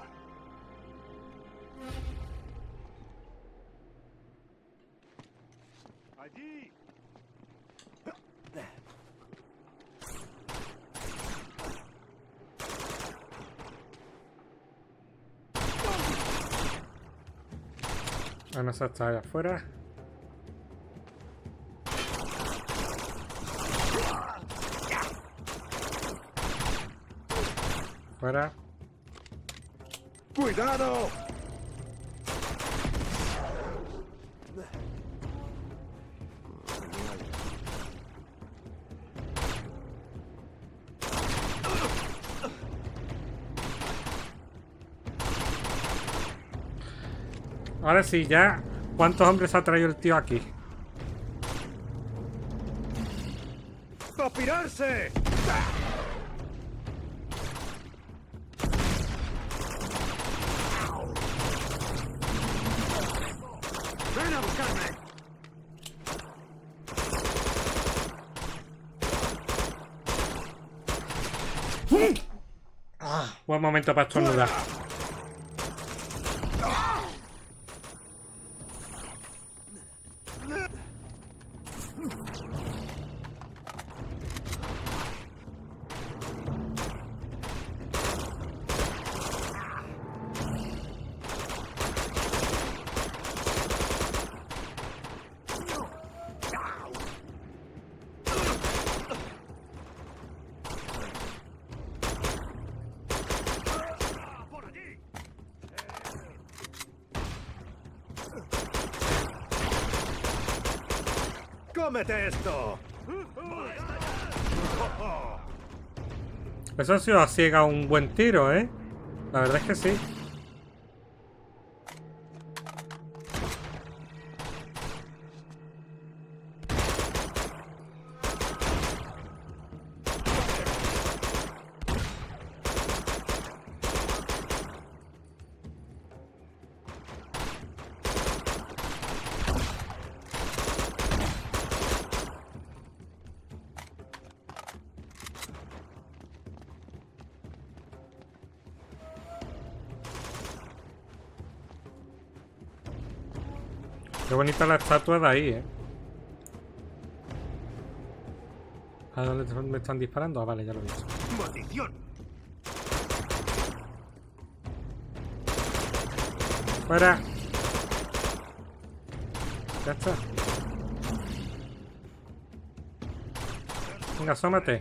¡Allí! Vamos a estar allá afuera. Fuera. ¡Cuidado! Ahora sí, ya. ¿Cuántos hombres ha traído el tío aquí? ¡A pirarse! ¡Ven a buscarme! Ah, buen momento para estornudar. ¡Cómete esto! Eso ha sido a ciega un buen tiro, ¿eh? La verdad es que sí. Qué bonita la estatua de ahí, ¿eh? ¿A dónde me están disparando? Ah, vale, ya lo he visto. ¡Maldición! ¡Fuera! Ya está. Venga, asómate.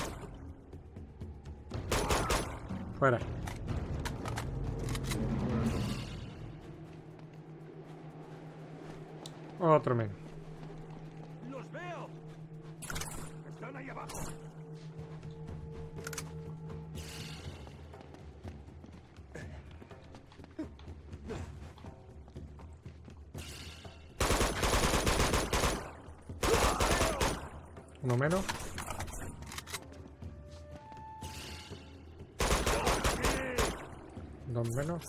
Fuera. Otro menos. ¡Los veo! Están ahí abajo. Uno menos. Dos menos.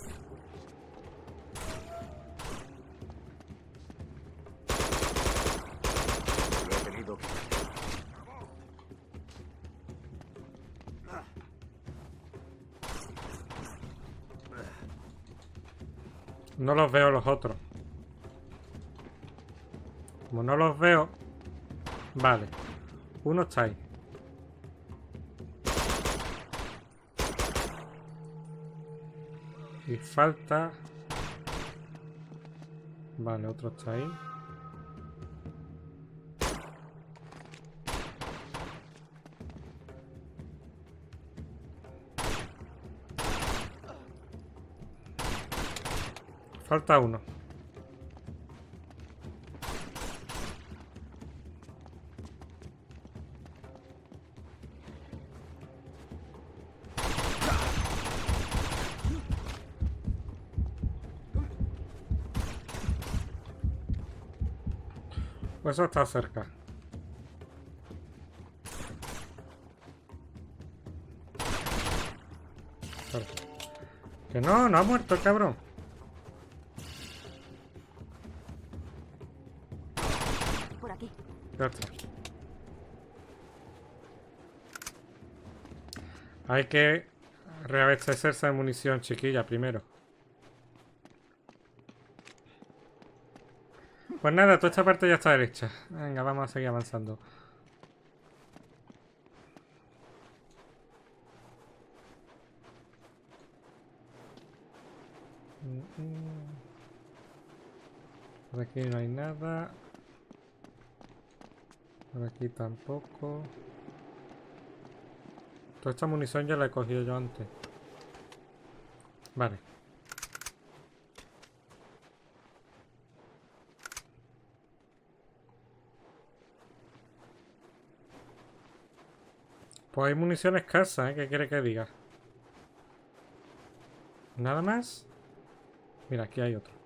Lo he tenido que... No los veo los otros. Como no los veo... Vale. Uno está ahí. Y falta... Vale, otro está ahí. Falta uno. Pues eso está cerca. Pero... Que no, no ha muerto el cabrón. Por aquí. Ya está. Hay que reabastecerse de munición, chiquilla, primero. Pues nada, toda esta parte ya está derecha. Venga, vamos a seguir avanzando. Por aquí no hay nada. Por aquí tampoco. Toda esta munición ya la he cogido yo antes. Vale. Pues hay munición escasa, ¿eh? ¿Qué quiere que diga? ¿Nada más? Mira, aquí hay otro.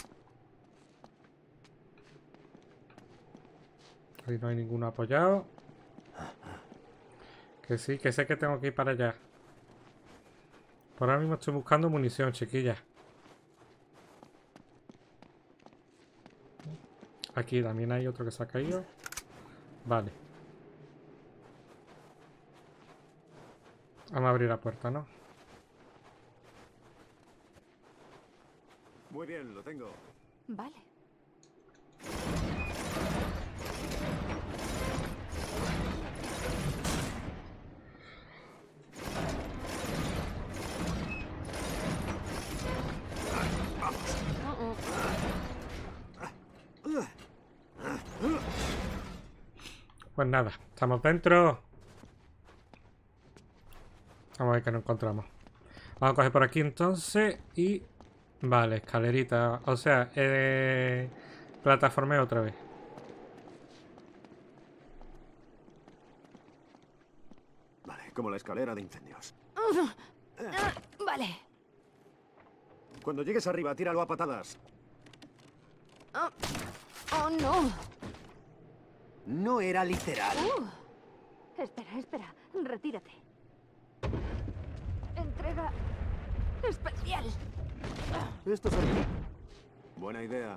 Ahí no hay ninguno apoyado. Que sí, que sé que tengo que ir para allá. Por ahora mismo estoy buscando munición, chiquilla. Aquí también hay otro que se ha caído. Vale. Vamos a abrir la puerta, ¿no? Muy bien, lo tengo. Vale. Pues nada, estamos dentro. Vamos a ver qué nos encontramos. Vamos a coger por aquí entonces y... Vale, escalerita. O sea, eh... plataformeo otra vez. como la escalera de incendios. Vale. Cuando llegues arriba, tíralo a patadas. Oh, oh, no. No era literal. Uh. Espera, espera. Retírate. Entrega especial. Esto es buena idea.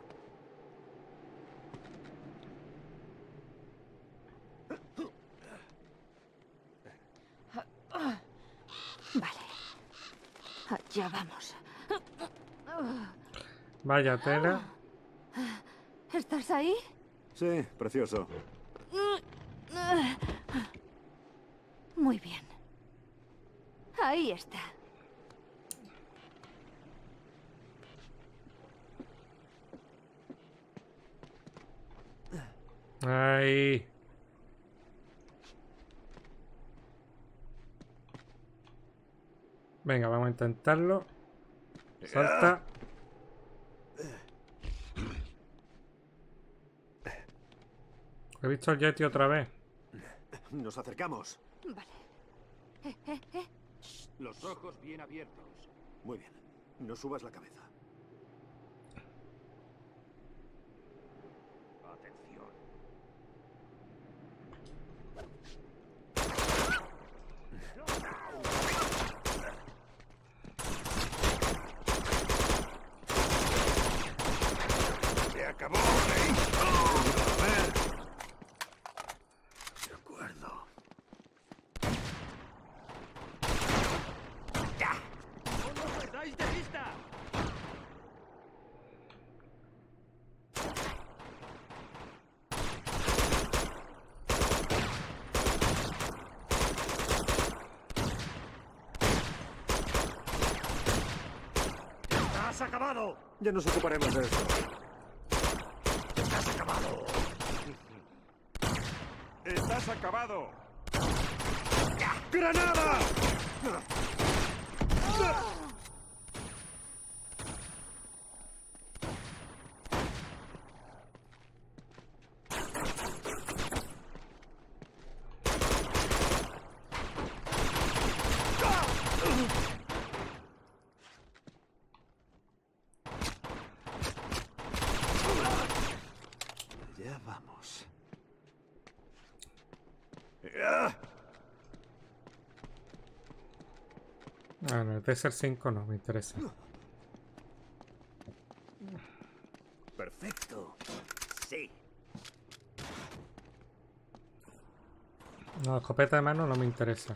Vale. Allá vamos. Vaya tela. ¿Estás ahí? Sí, precioso. Muy bien. Ahí está. Ahí. Venga, vamos a intentarlo. Salta. He visto al Yeti otra vez. Nos acercamos. Vale. Eh, eh, eh. Los ojos bien abiertos. Muy bien. No subas la cabeza. Atención. Se acabó, Rey. A ver. De acuerdo. ¡Ya! ¡No nos perdáis de vista! ¡Has acabado! Ya nos ocuparemos de esto. ¡Estás acabado! ¡Estás acabado! ¡Granada! Ya vamos. Ah, no, el Desert cinco no me interesa. Perfecto. Sí. No, escopeta de mano no me interesa.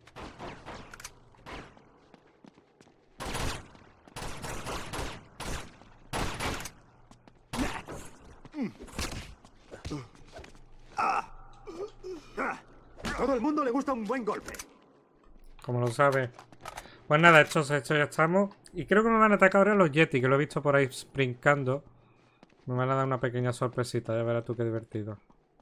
Todo el mundo le gusta un buen golpe. Como lo sabe. Pues nada, hechos, hechos, ya estamos. Y creo que me van a atacar ahora los Yeti, que lo he visto por ahí brincando. Me van a dar una pequeña sorpresita, ya verás tú qué divertido.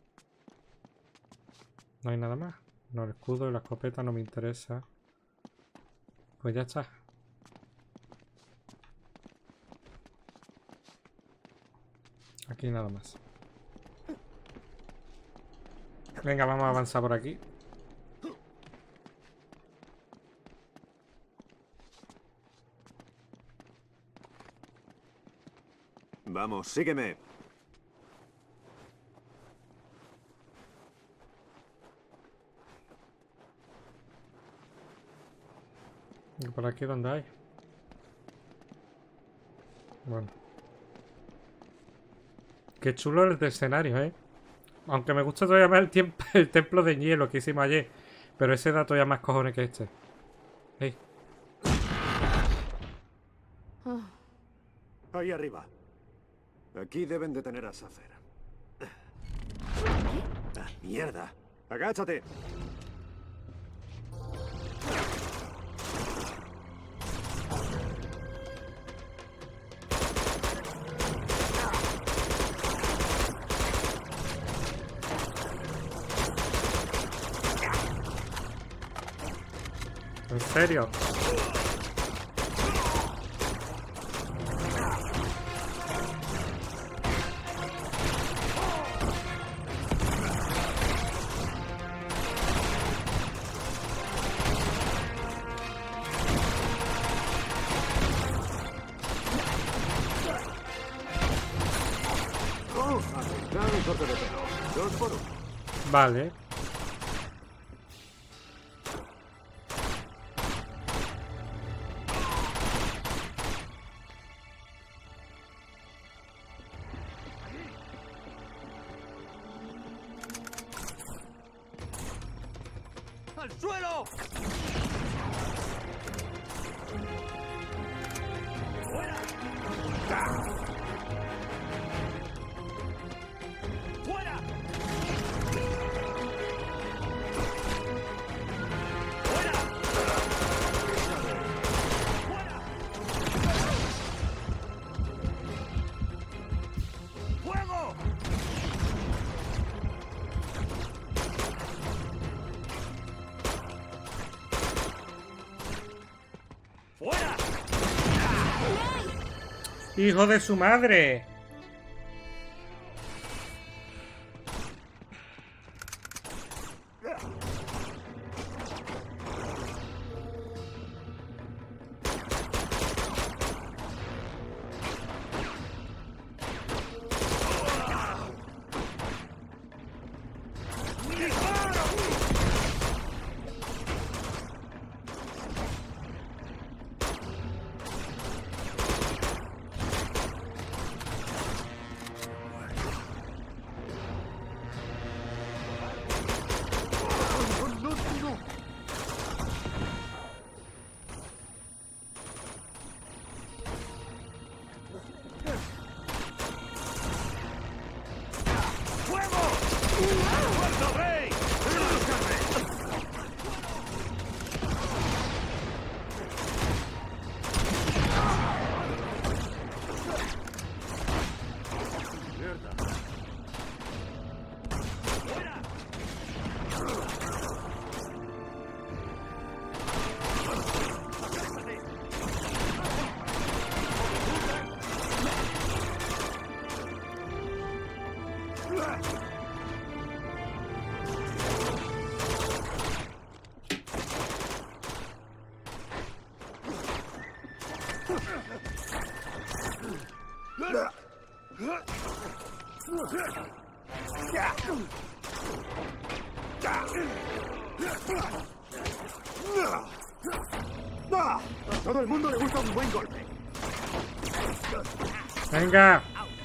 No hay nada más. No, el escudo y la escopeta no me interesa. Pues ya está. Aquí nada más. Venga, vamos a avanzar por aquí. Vamos, sígueme. ¿Y por aquí dónde hay? Bueno. Qué chulo el escenario, ¿eh? Aunque me gusta todavía más el, tiempo, el templo de hielo que hicimos ayer. Pero ese da todavía más cojones que este. Hey. Ahí arriba. Aquí deben de tener a Safer. Ah, ¡mierda! ¡Agáchate! ¿En serio? corte de pelo. Dos por uno. Vale. ¡Al suelo! ¡Fuera! ¡Fuera! ¡Fuera! ¡Fuera! ¡Fuego! ¡Fuera! ¡Hijo de su madre! A todo el mundo le gusta un buen golpe. Venga.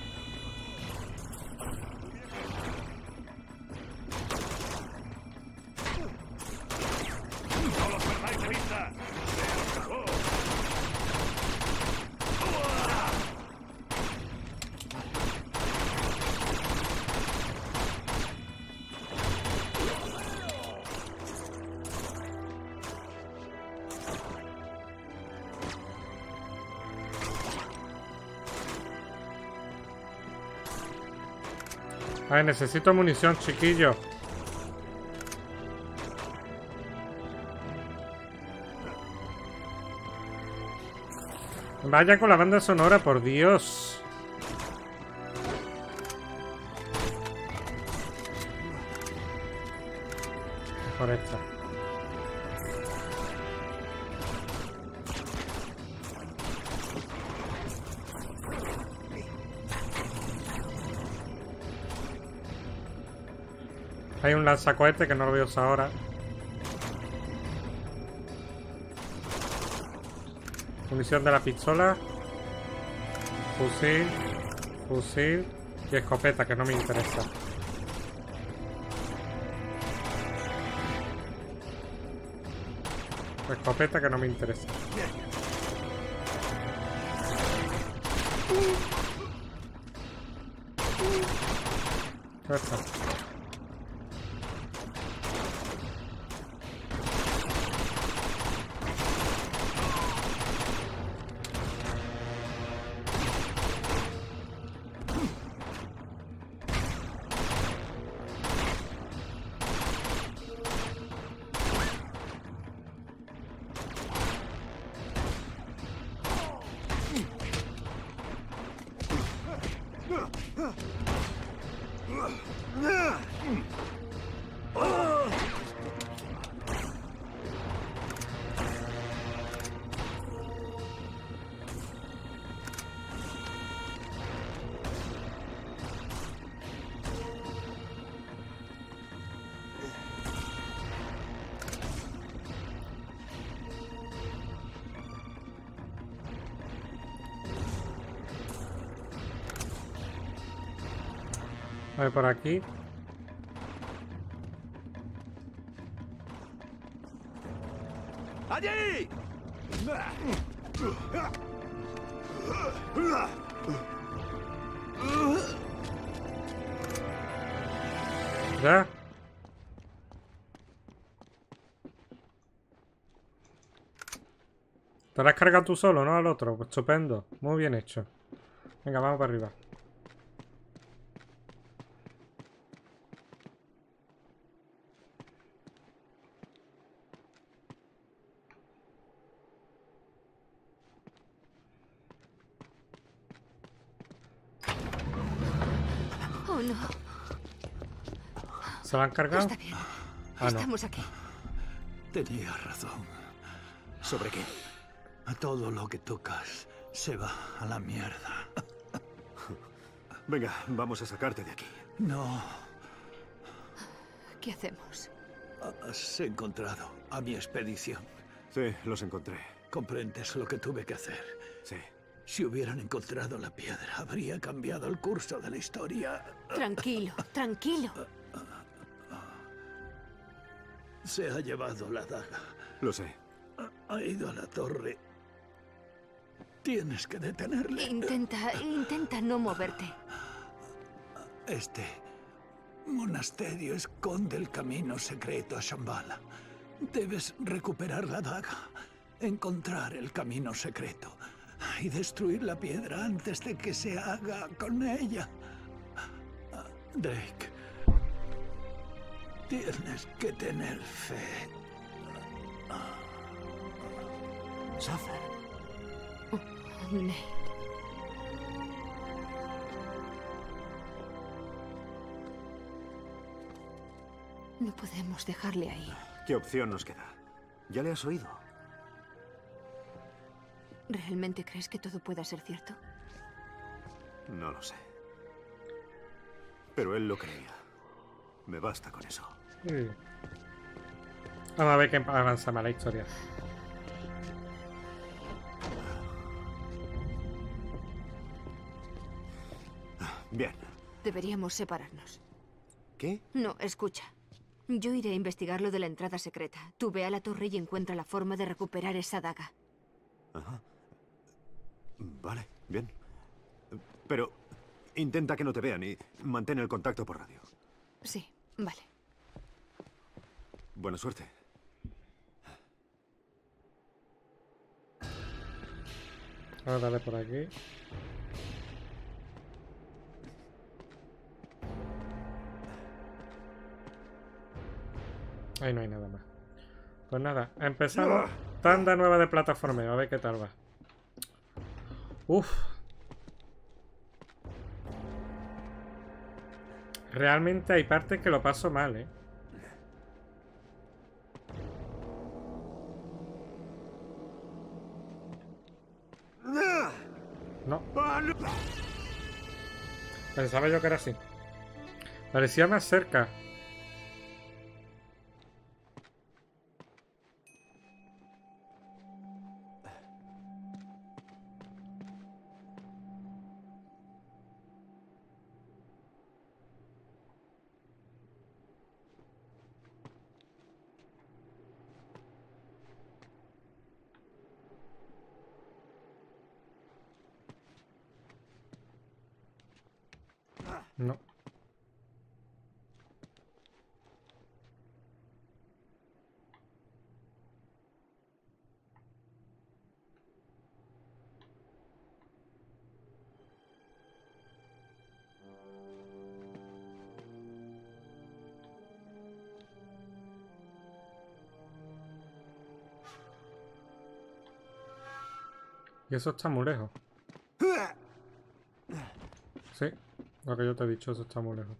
¡No los perdáis de vista! ¡Se acabó! Ay, necesito munición, chiquillo. Vaya con la banda sonora, por Dios. Por esta. Hay un lanzacohete que no lo voy a usar ahora. Munición de la pistola. Fusil. Fusil. Y escopeta, que no me interesa. Escopeta, que no me interesa. Ya está. ¡Ah! A ver, por aquí. ¡Allí! ¿Ya? Te la has cargado tú solo, ¿no? Al otro. Pues estupendo. Muy bien hecho. Venga, vamos para arriba. Oh, no. ¿Se la han cargado? Está bien. Ah, no. Estamos aquí. Tenía razón. ¿Sobre qué? Todo lo que tocas se va a la mierda. Venga, vamos a sacarte de aquí. No. ¿Qué hacemos? Has encontrado a mi expedición. Sí, los encontré. ¿Comprendes lo que tuve que hacer? Sí. Si hubieran encontrado la piedra, habría cambiado el curso de la historia. Tranquilo, tranquilo. Se ha llevado la daga. Lo sé. Ha ido a la torre. Tienes que detenerle. Intenta, intenta no moverte. Este monasterio esconde el camino secreto a Shambhala. Debes recuperar la daga, encontrar el camino secreto y destruir la piedra antes de que se haga con ella. Drake, tienes que tener fe. Safar. Nate. No podemos dejarle ahí. ¿Qué opción nos queda? ¿Ya le has oído? ¿Realmente crees que todo pueda ser cierto? No lo sé. Pero él lo creía. Me basta con eso. Sí. Vamos a ver qué avanza más la historia. Bien. Deberíamos separarnos. ¿Qué? No, escucha. Yo iré a investigar lo de la entrada secreta. Tú ve a la torre y encuentra la forma de recuperar esa daga. Ajá. Vale, bien. Pero intenta que no te vean y mantén el contacto por radio. Sí, vale. Buena suerte. Vamos a darle por aquí. Ahí no hay nada más. Pues nada, empezamos. Tanda nueva de plataformeo, a ver qué tal va. Uf. Realmente hay partes que lo paso mal, ¿eh? No. Pensaba yo que era así. Parecía más cerca. No. Y eso está muy lejos. Sí, lo que yo te he dicho, eso está muy lejos.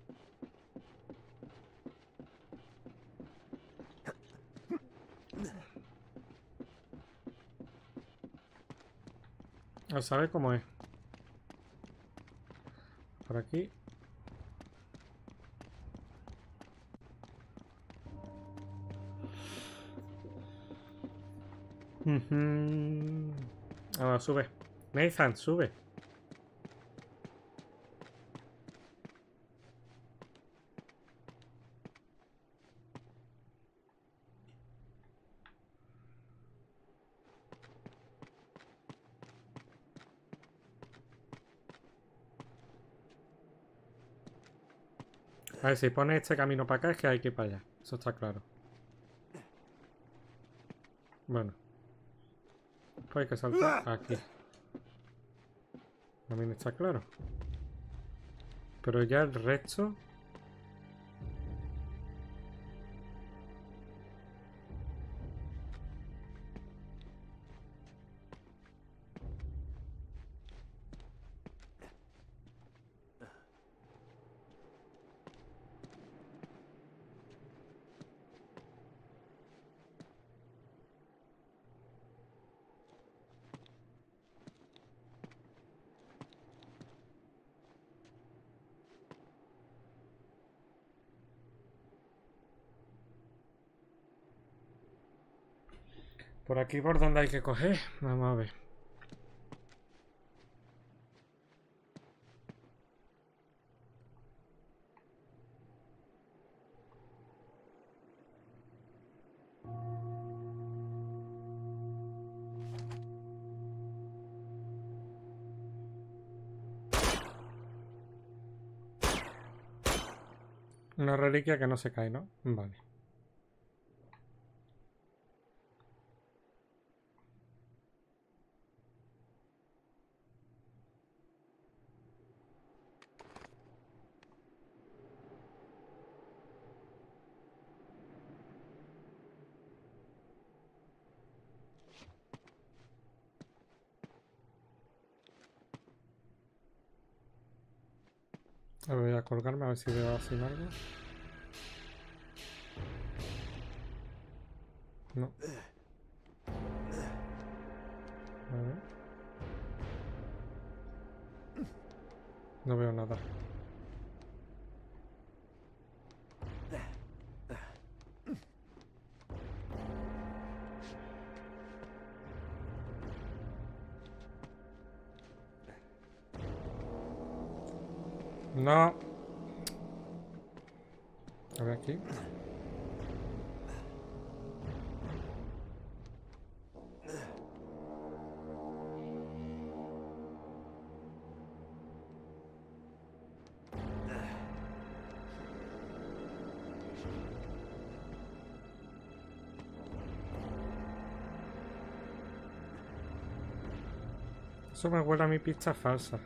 A saber cómo es. Por aquí. Uh-huh. Ahora sube. Nathan, sube. A ver, si pone este camino para acá es que hay que ir para allá. Eso está claro. Bueno. Pues hay que saltar aquí. También está claro. Pero ya el resto... Por aquí por donde hay que coger. Vamos a ver. Una reliquia que no se cae, ¿no? Vale. Voy a colgarme a ver si veo así algo. No. A ver. No veo nada. No. A ver aquí. Eso me huele a mi pista falsa.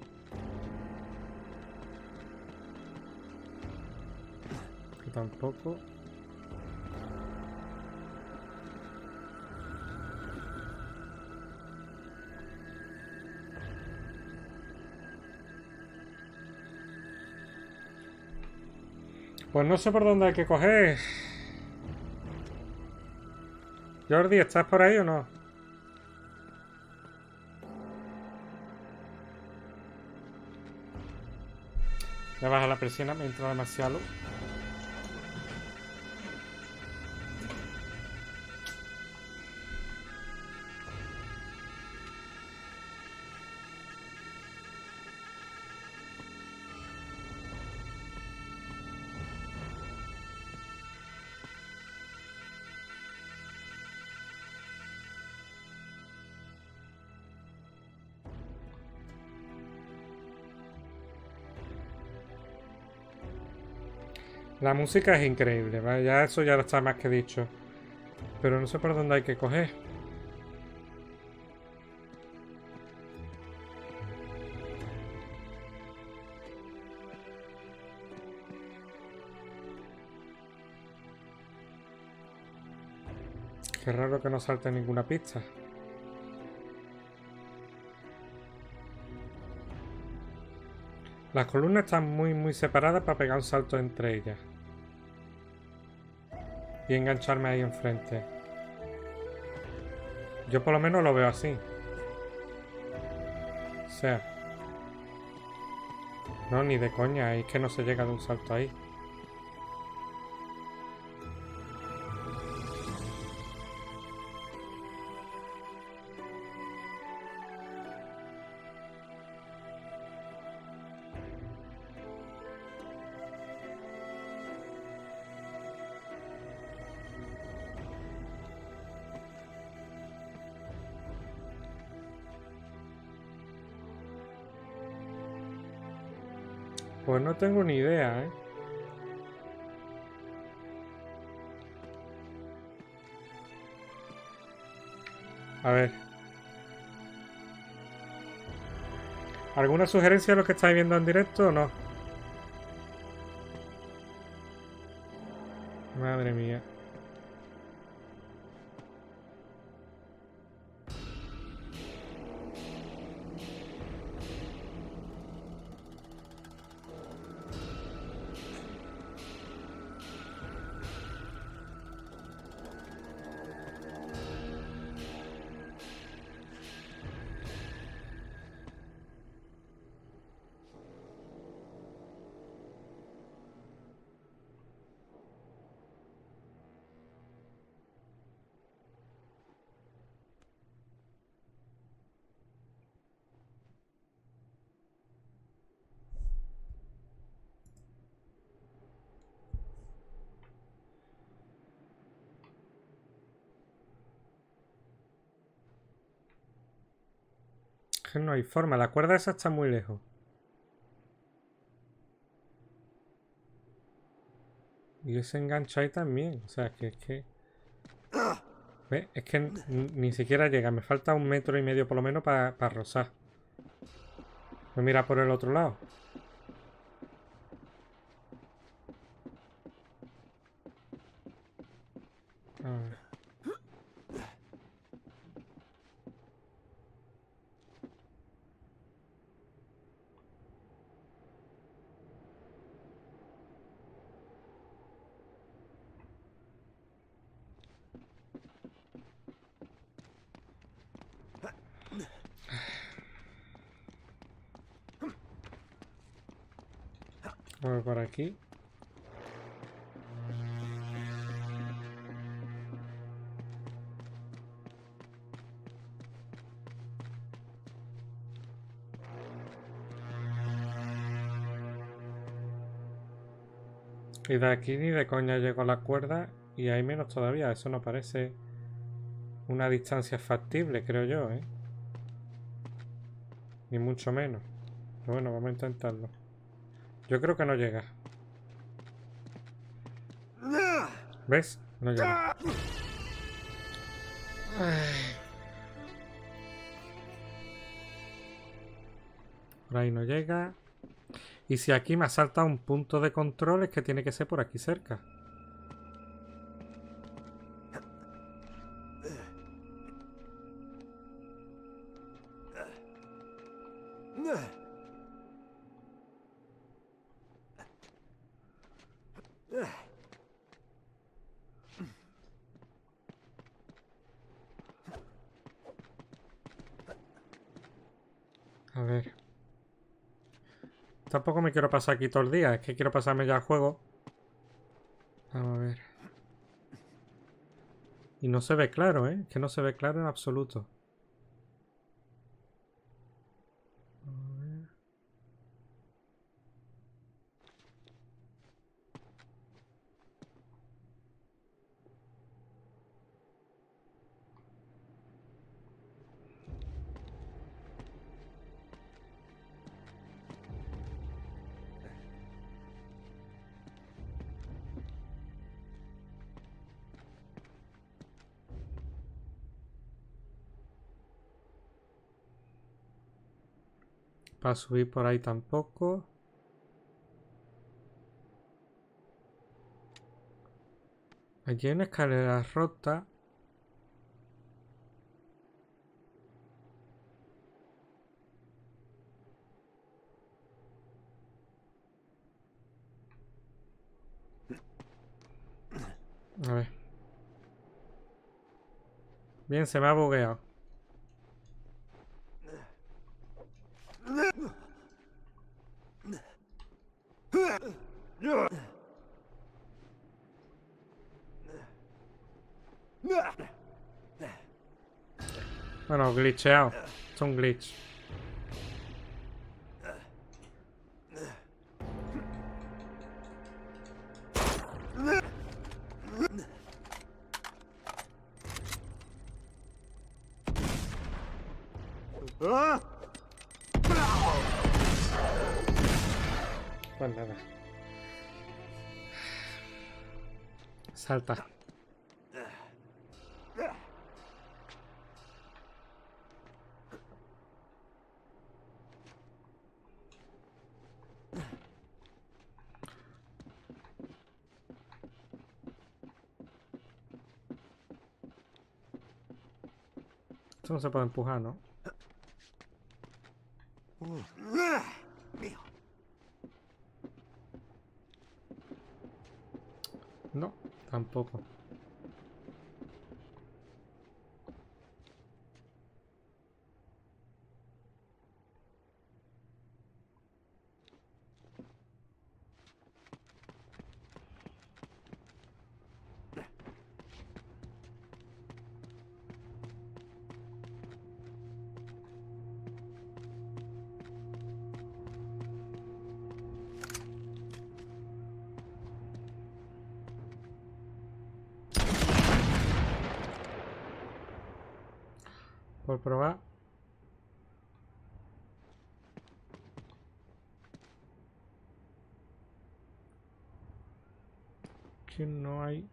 Que tampoco. Pues no sé por dónde hay que coger. Jordi, ¿estás por ahí o no? Le baja la presión, me entra demasiado. La música es increíble, ¿vale? Ya eso ya está más que dicho. Pero no sé por dónde hay que coger. Qué raro que no salte ninguna pista. Las columnas están muy muy separadas para pegar un salto entre ellas. Y engancharme ahí enfrente. Yo por lo menos lo veo así. O sea. No, ni de coña, es que no se llega de un salto ahí. Pues no tengo ni idea, ¿eh? A ver. ¿Alguna sugerencia de lo que estáis viendo en directo o no? Madre mía. Que no hay forma, la cuerda esa está muy lejos. Y ese engancha ahí también. O sea, que es que... ¿Ves? Es que ni siquiera llega. Me falta un metro y medio por lo menos para pa rozar. Voy a mirar por el otro lado. A ver. A ver por aquí. Y de aquí ni de coña llego a la cuerda y hay menos todavía. Eso no parece una distancia factible, creo yo, ¿eh? Ni mucho menos. Pero bueno, vamos a intentarlo. Yo creo que no llega. ¿Ves? No llega. Ay. Por ahí no llega. Y si aquí me ha saltado un punto de control, es que tiene que ser por aquí cerca. A ver. Tampoco me quiero pasar aquí todo el día. Es que quiero pasarme ya el juego. Vamos a ver. Y no se ve claro, ¿eh? Es que no se ve claro en absoluto. Para subir por ahí tampoco. Aquí hay una escalera rota. A ver. Bien, se me ha bugueado. Bueno, glitcheado. Es un glitch. Pues nada. Salta. Esto no se puede empujar, ¿no? No, tampoco. Por probar. Que no hay.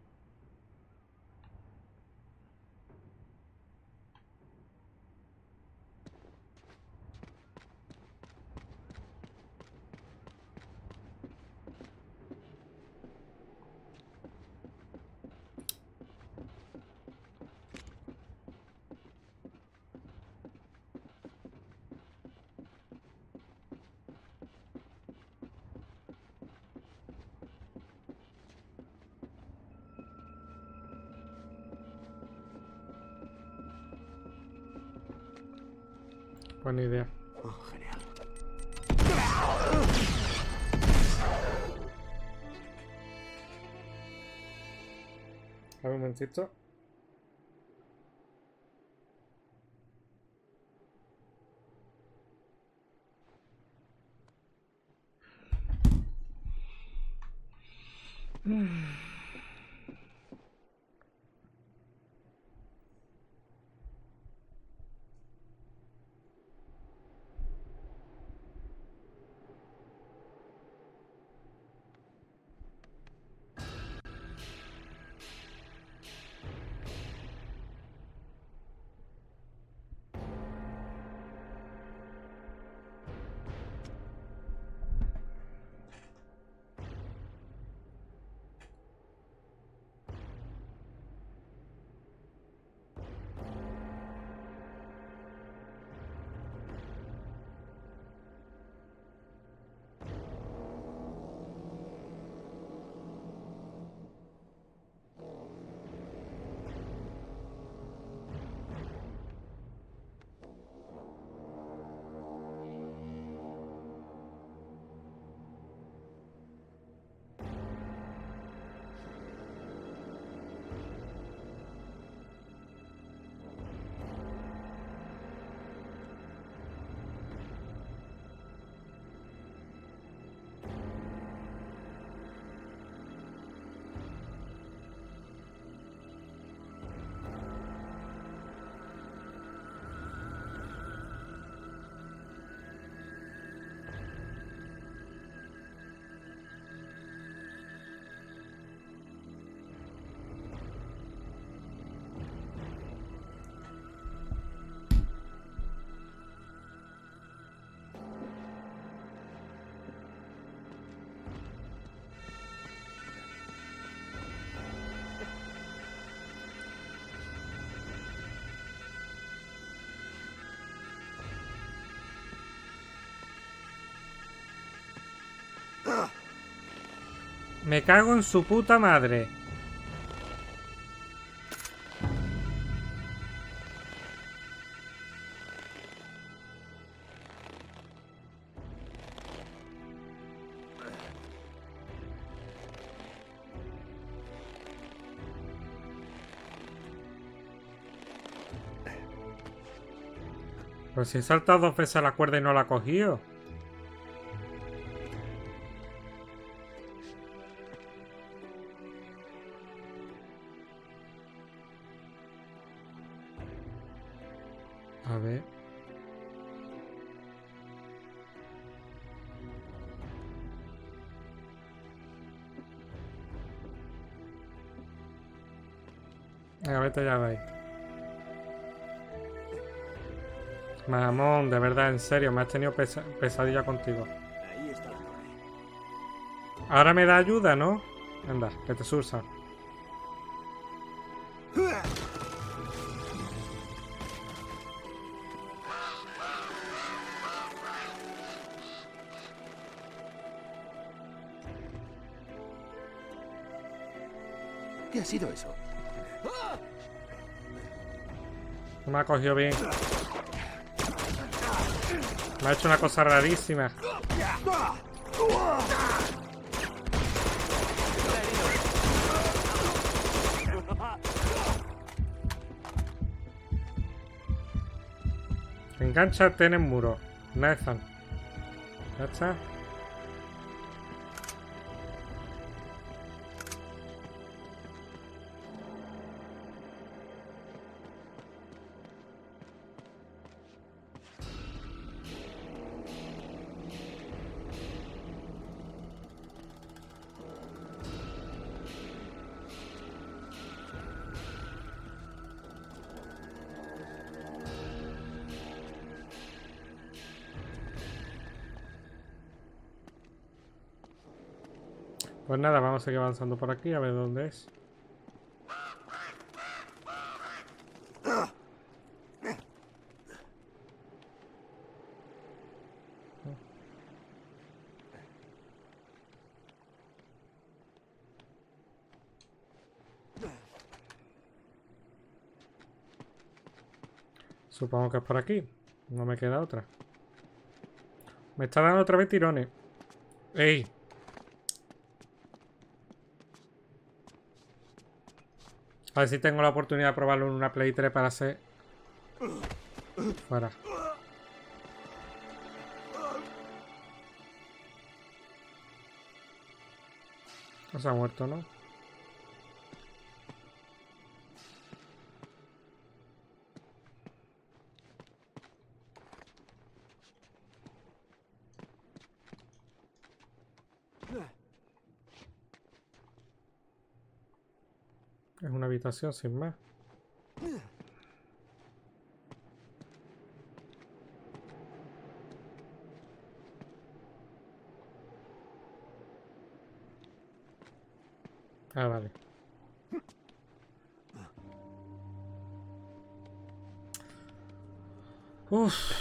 Buena idea. Oh, genial. A ver un momentito. Me cago en su puta madre. Pues si he saltado dos veces a la cuerda y no la he cogido. A ver. Venga, vete ya de ahí. Mamón, de verdad, en serio, me has tenido pesa pesadilla contigo. Ahí está la torre. Ahora me da ayuda, ¿no? Anda, que te sursa. ¿Qué ha sido eso? No me ha cogido bien. Me ha hecho una cosa rarísima. Engánchate en el muro, Nathan. Ya está. Pues nada, vamos a seguir avanzando por aquí a ver dónde es. Supongo que es por aquí. No me queda otra. Me está dando otra vez tirones. ¡Ey! A ver si tengo la oportunidad de probarlo en una Play tres para hacer... Fuera. No se ha muerto, ¿no? Es una habitación sin más. Ah, vale. Uf.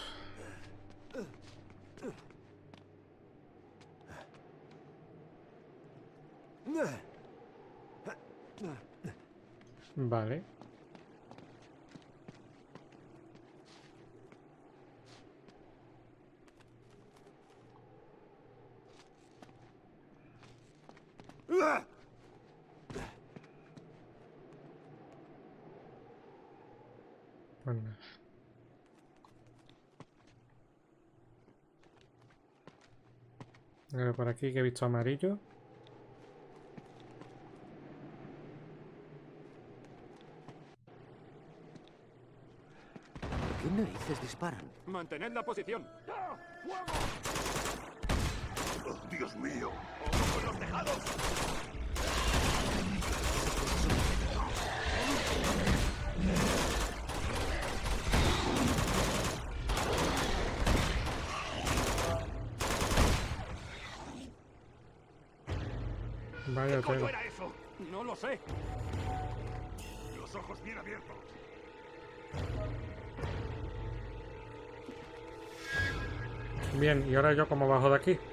Vale. Pues nada. A ver, por aquí que he visto amarillo. ¿Qué narices disparan? Mantened la posición. Oh, Dios mío. ¡Ojo con los tejados! Vaya ¿Qué coño tela. era eso? No lo sé. Los ojos bien abiertos. Bien, y ahora yo como bajo de aquí.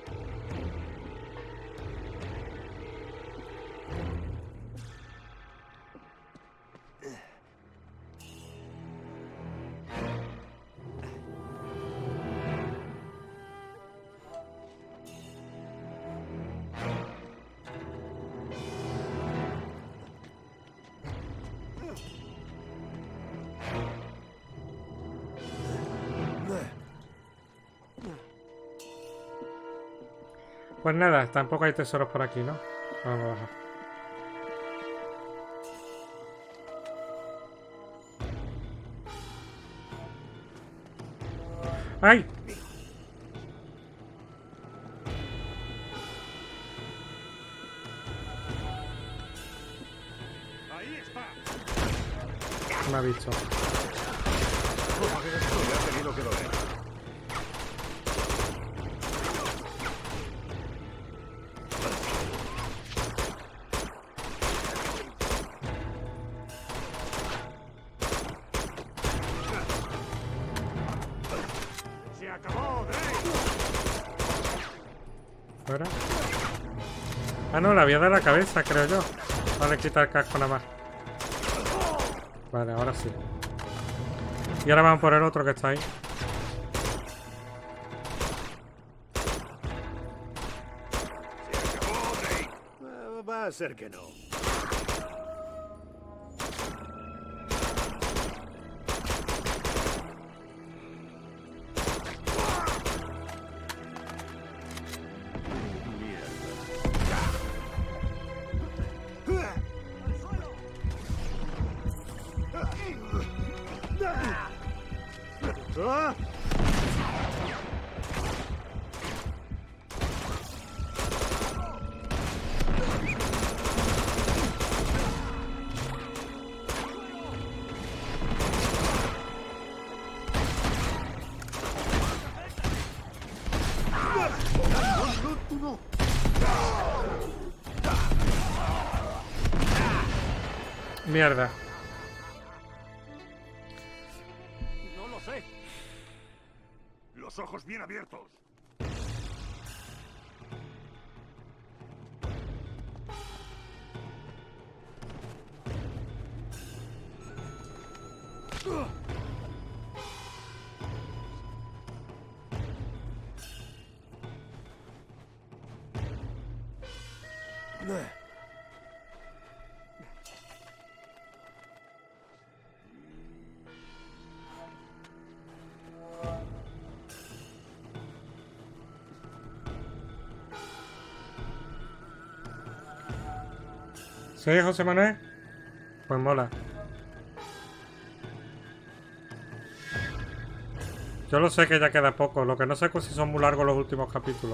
Pues nada, tampoco hay tesoros por aquí, ¿no? Vamos a bajar. ¡Ay! Ahí está. Me ha visto. Le ha tenido que doler. Se acabó, Drake. Fuera. Ah, no, la había de la cabeza, creo yo. Vale, quita el casco nada más. Vale, ahora sí. Y ahora vamos por el otro que está ahí. Eh, va a ser que no. Mierda. No lo sé. Los ojos bien abiertos. ¿Sí, José Manuel? Pues mola. Yo lo sé que ya queda poco. Lo que no sé es si son muy largos los últimos capítulos.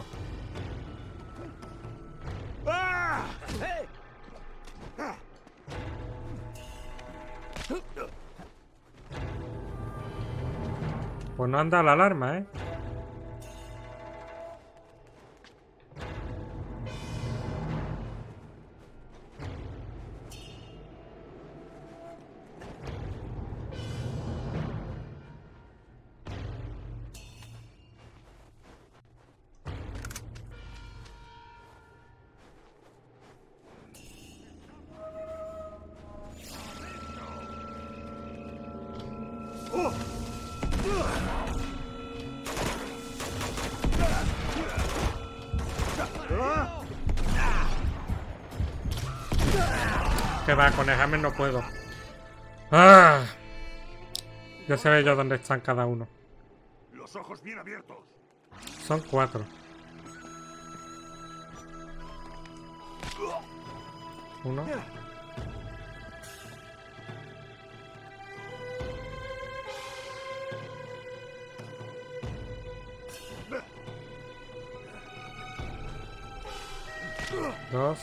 Pues no anda la alarma, ¿eh? Que va, con el hammer no puedo. ¡Ah! Ya sé yo dónde están cada uno. Los ojos bien abiertos. Son cuatro. Uno. Dos.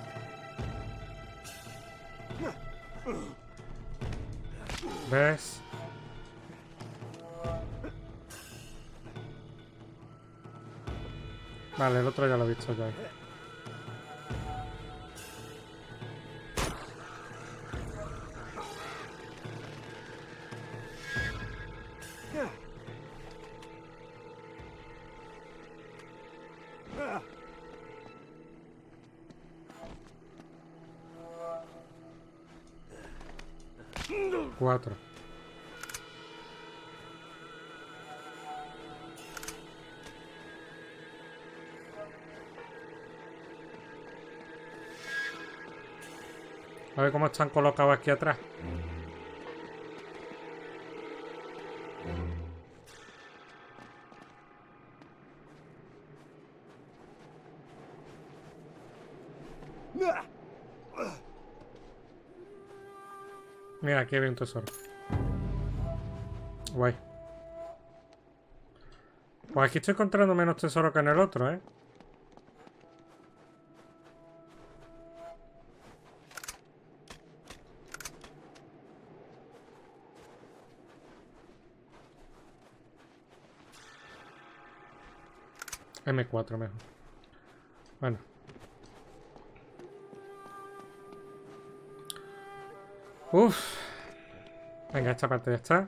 Tres. Vale, el otro ya lo he visto ya. Cuatro. A ver cómo están colocados aquí atrás. Mira, aquí hay un tesoro. Guay. Pues aquí estoy encontrando menos tesoro que en el otro, ¿eh? eme cuatro mejor. Bueno. Uf. Venga, esta parte ya está.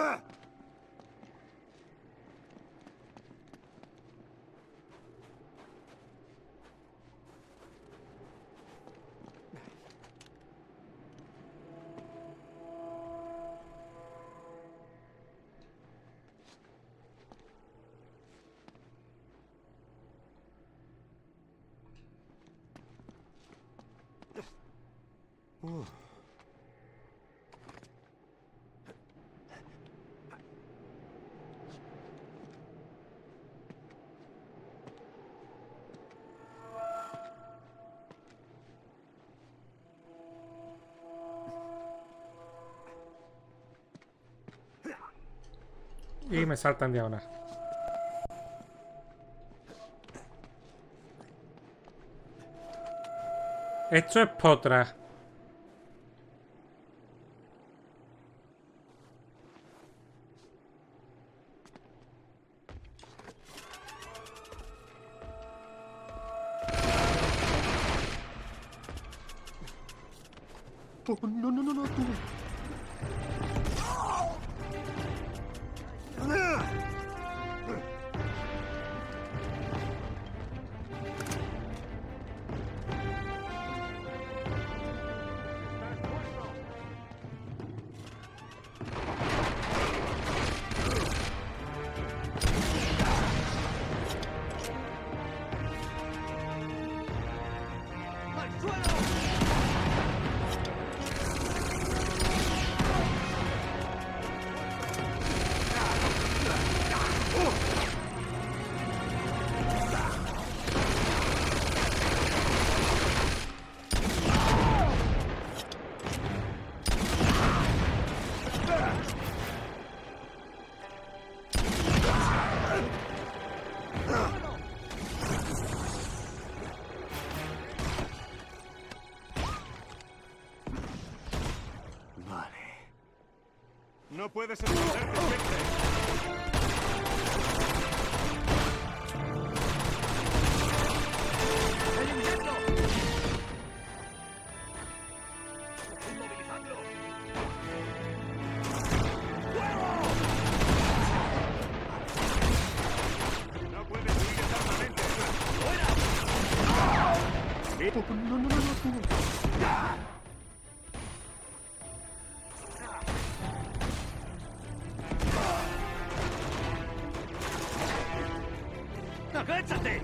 Uh. Y me salta en diagonal. Esto es potra. Oh, no, no, no, no, tú. No puedes esconderte siempre. ¡El insecto! ¡Inmovilizadlo! ¡Fuego! No puedes huir eternamente. ¡Fuera! Oh, no, no, no, no, tú. ¡Agáchate!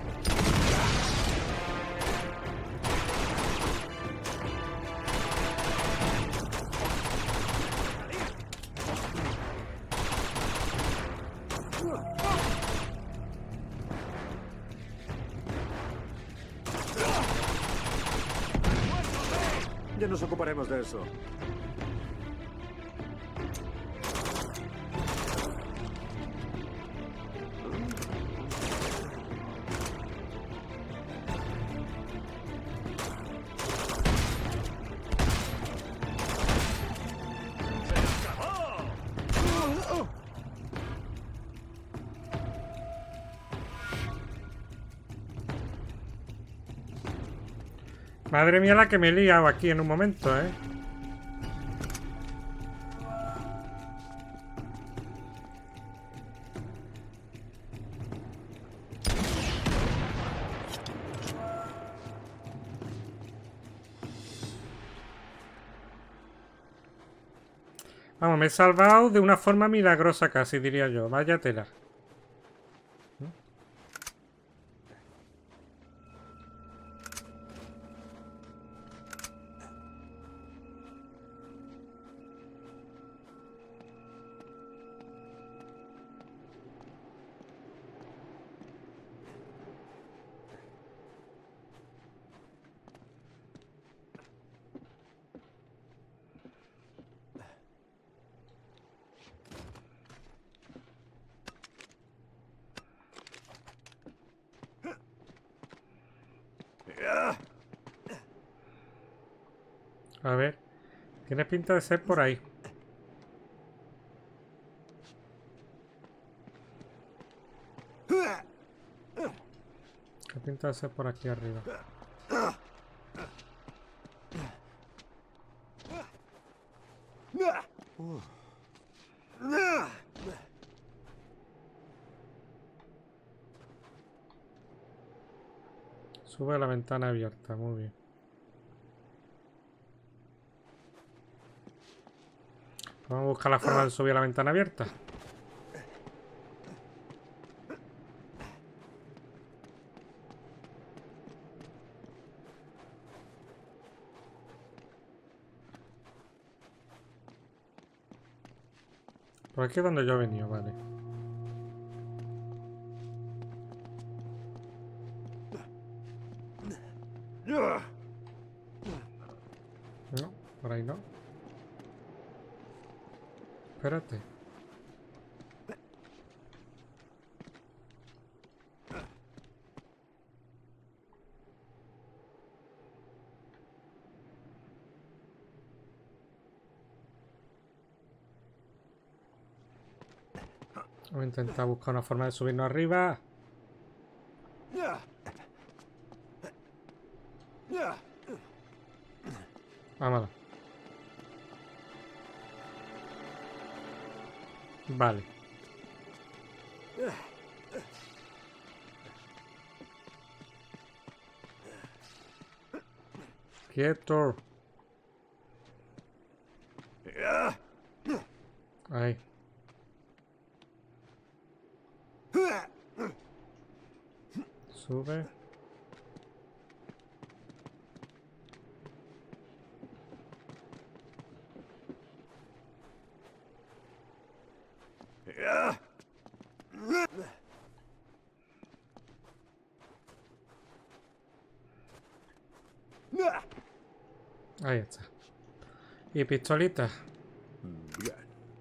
Ya nos ocuparemos de eso. Madre mía la que me he liado aquí en un momento, ¿eh? Vamos, me he salvado de una forma milagrosa casi, diría yo. Vaya tela. A ver, tiene pinta de ser por ahí. Tiene pinta de ser por aquí arriba. Uh. Sube a la ventana abierta, muy bien. Vamos a buscar la forma de subir a la ventana abierta. Por aquí es donde yo he venido, vale. No, por ahí no. Espérate. Voy a intentar buscar una forma de subirnos arriba. Vámonos. Vale. Quieto. Ahí. Sube. Ahí está. ¿Y pistolita? Bien.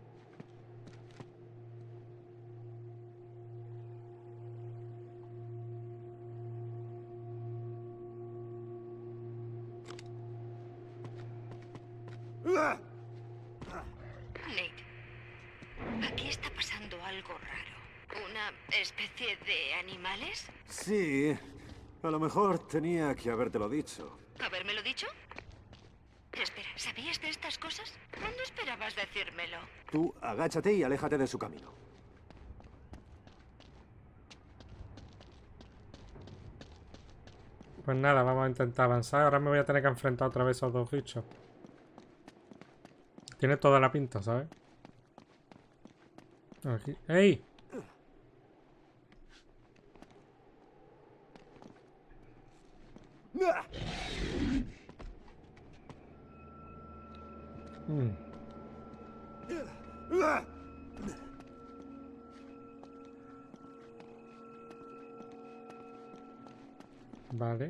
Nate, aquí está pasando algo raro. ¿Una especie de animales? Sí, a lo mejor tenía que habértelo dicho. ¿Habérmelo dicho? Espera, ¿sabías de estas cosas? ¿Cuándo esperabas decírmelo? Tú agáchate y aléjate de su camino. Pues nada, vamos a intentar avanzar. Ahora me voy a tener que enfrentar otra vez a esos dos bichos. Tiene toda la pinta, ¿sabes? Aquí. ¡Ey! Mm. Vale.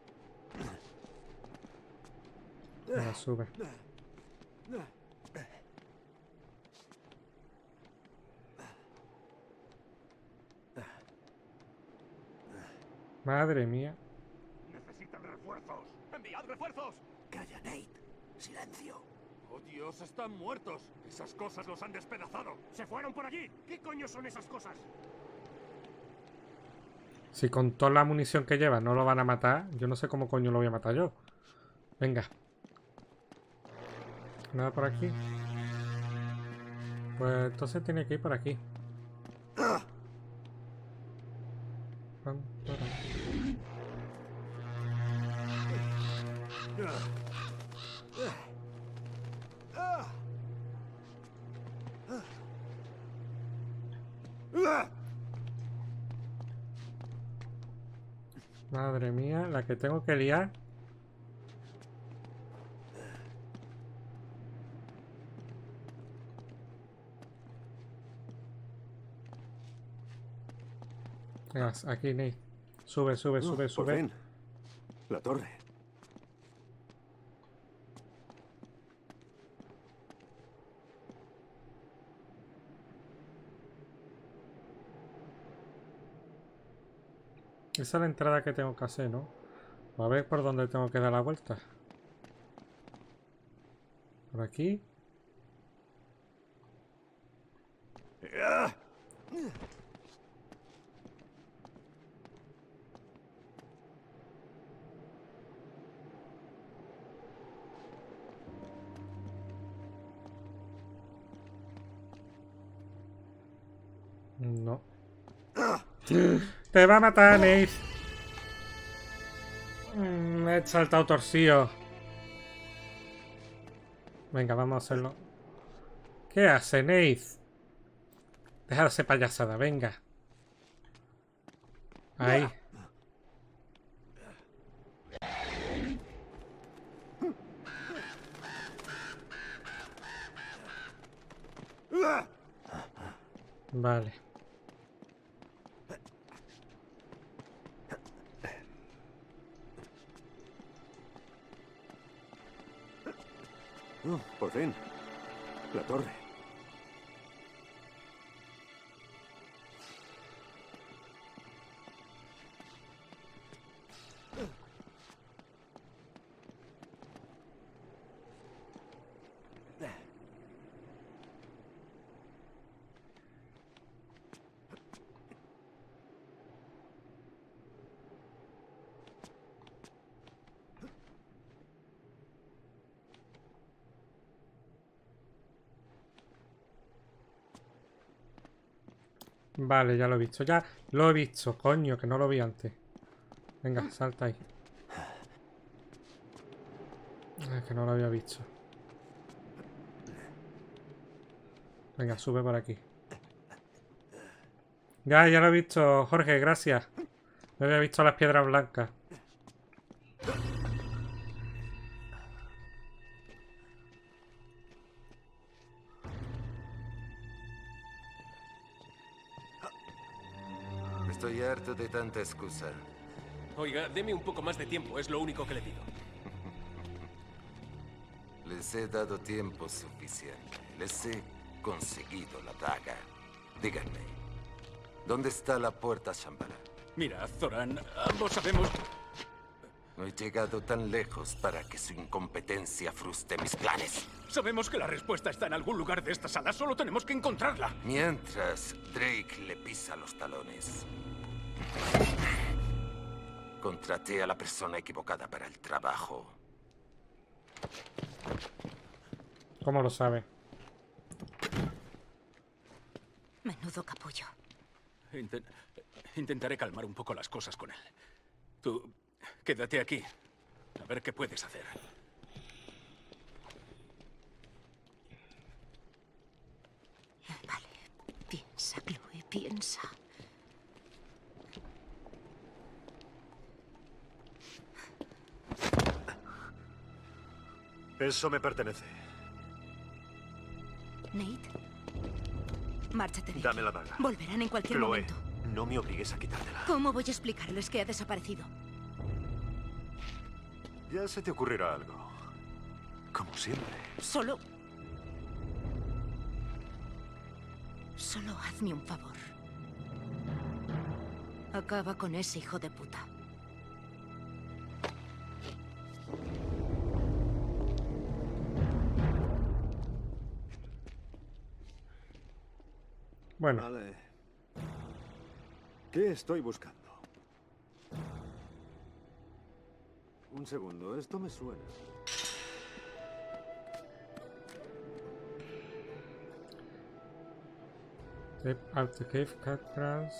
Ahora sube. Madre mía. Necesitan refuerzos. ¡Enviad refuerzos! Calla, Nate. Silencio. ¡Oh, Dios! ¡Están muertos! Esas cosas los han despedazado. ¡Se fueron por allí! ¿Qué coño son esas cosas? Si con toda la munición que lleva no lo van a matar, yo no sé cómo coño lo voy a matar yo. Venga. Nada por aquí. Pues entonces tiene que ir por aquí. Pam, param. Madre mía, la que tengo que liar. Venga, aquí, Nate. Sube, sube, sube, Por sube. fin. La torre. Esa es la entrada que tengo que hacer, ¿no? A ver por dónde tengo que dar la vuelta. Por aquí. No. Te va a matar, Nate. He saltado torcido. Venga, vamos a hacerlo. ¿Qué hace, Nate? Deja de hacer payasada, venga. Ahí. Vale. Oh, por fin. La torre. Vale, ya lo he visto. Ya lo he visto, coño, que no lo vi antes. Venga, salta ahí. Es que no lo había visto. Venga, sube por aquí. Ya, ya lo he visto, Jorge, gracias. No había visto las piedras blancas. Estoy harto de tanta excusa. Oiga, deme un poco más de tiempo, es lo único que le pido. Les he dado tiempo suficiente. Les he conseguido la daga. Díganme, ¿dónde está la puerta Shambhala? Mira, Zoran, ambos sabemos... No he llegado tan lejos para que su incompetencia frustre mis planes. Sabemos que la respuesta está en algún lugar de esta sala, solo tenemos que encontrarla. Mientras Drake le pisa los talones. Contraté a la persona equivocada para el trabajo. ¿Cómo lo sabe? Menudo capullo. Inten- intentaré calmar un poco las cosas con él. Tú, quédate aquí. A ver qué puedes hacer. Vale. Piensa, Chloe, piensa. Eso me pertenece. Nate. Márchate de Dame aquí. la daga. Volverán en cualquier Chloe, momento. no me obligues a quitártela. ¿Cómo voy a explicarles que ha desaparecido? Ya se te ocurrirá algo. Como siempre. Solo... Solo hazme un favor. Acaba con ese hijo de puta. Bueno. Vale. ¿Qué estoy buscando? Un segundo, esto me suena. Step out the cave, cut grass.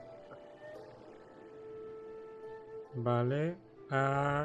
Vale. Ah.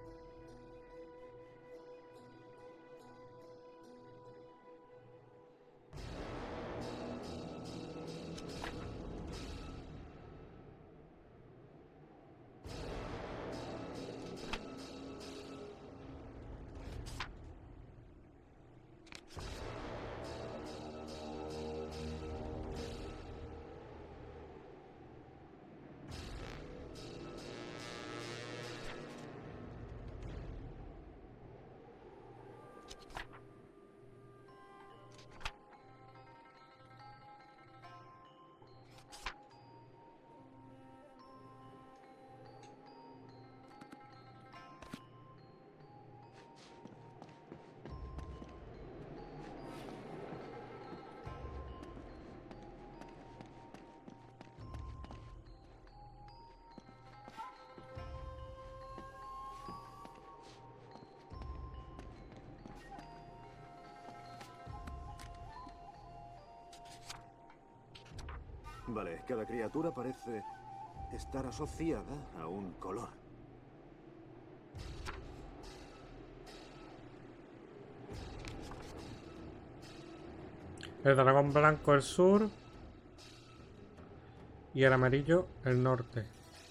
Vale, cada criatura parece estar asociada a un color. El dragón blanco el sur. Y el amarillo el norte.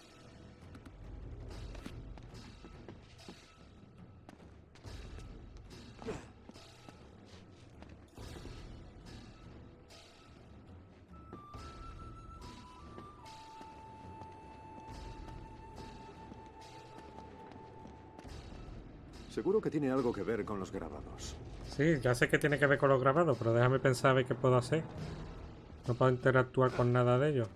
Seguro que tiene algo que ver con los grabados. Sí, ya sé que tiene que ver con los grabados, pero déjame pensar a ver qué puedo hacer. No puedo interactuar con nada de ellos.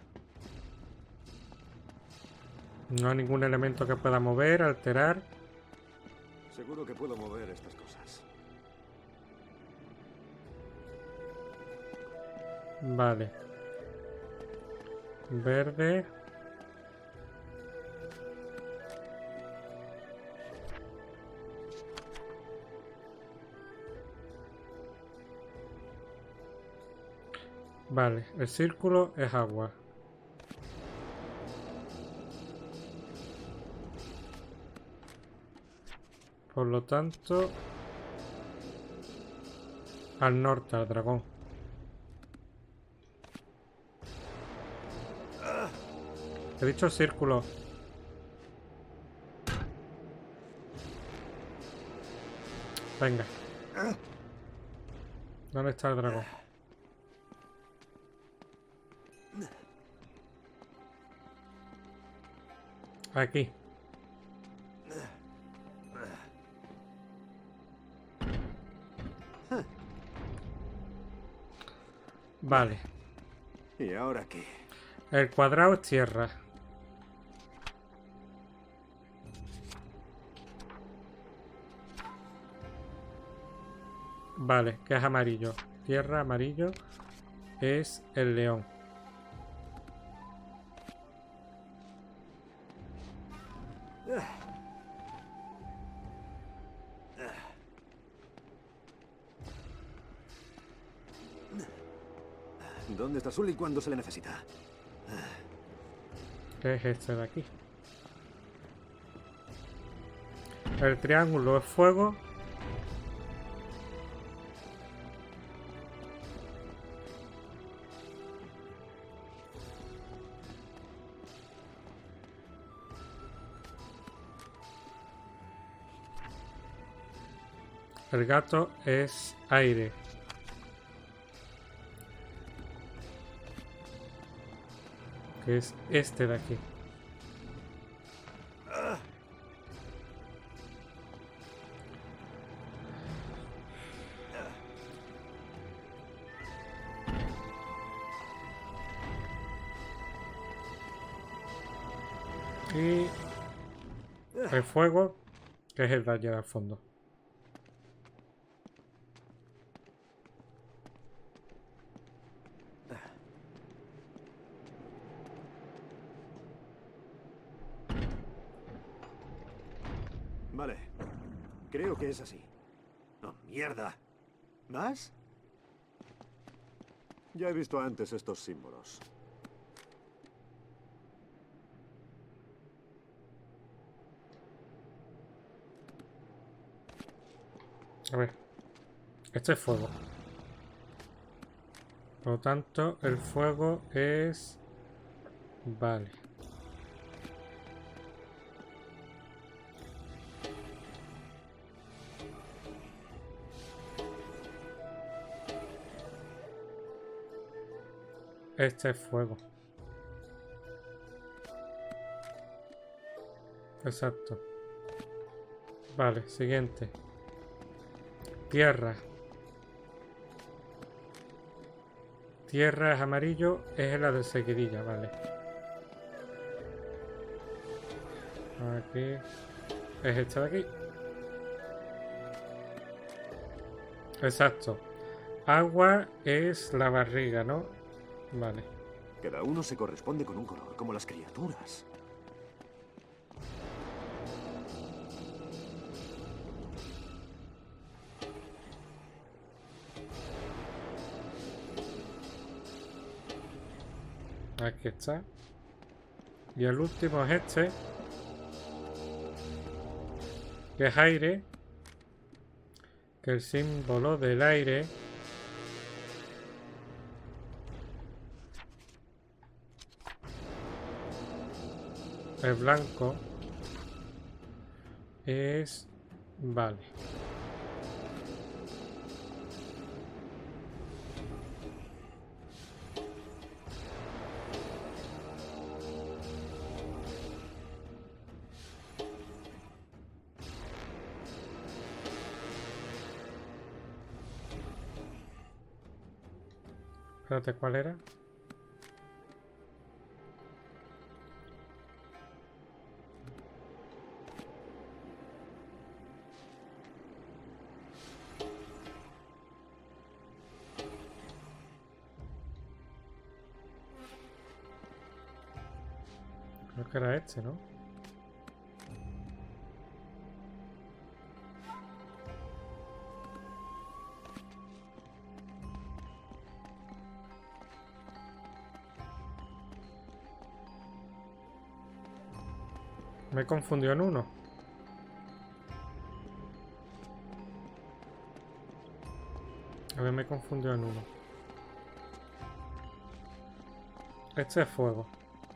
No hay ningún elemento que pueda mover, alterar. Seguro que puedo mover estas cosas. Vale. Verde. Vale, el círculo es agua. Por lo tanto, al norte, al dragón. He dicho círculo. Venga. ¿Dónde está el dragón? Aquí. Vale. ¿Y ahora qué? El cuadrado es tierra. Vale, que es amarillo. Tierra, amarillo. Es el león. ¿Dónde está Sully cuando se le necesita? ¿Qué es este de aquí? El triángulo es fuego. El gato es aire. Que es este de aquí. Y el fuego, que es el de allá al fondo. Vale. Creo que es así. ¡Oh, mierda! ¿Más? Ya he visto antes estos símbolos. A ver. Este es fuego. Por lo tanto, el fuego es... Vale. Este es fuego. Exacto. Vale, siguiente. Tierra. Tierra es amarillo, es la de seguidilla, vale. Aquí. Es esta de aquí. Exacto. Agua es la barriga, ¿no? Vale. Cada uno se corresponde con un color, como las criaturas. Aquí está. Y el último es este. Que es aire. Que el símbolo del aire El blanco es... Vale. Espérate, ¿cuál era? Creo que era este, ¿no? Me confundió en uno. A ver, me confundió en uno. Este es fuego.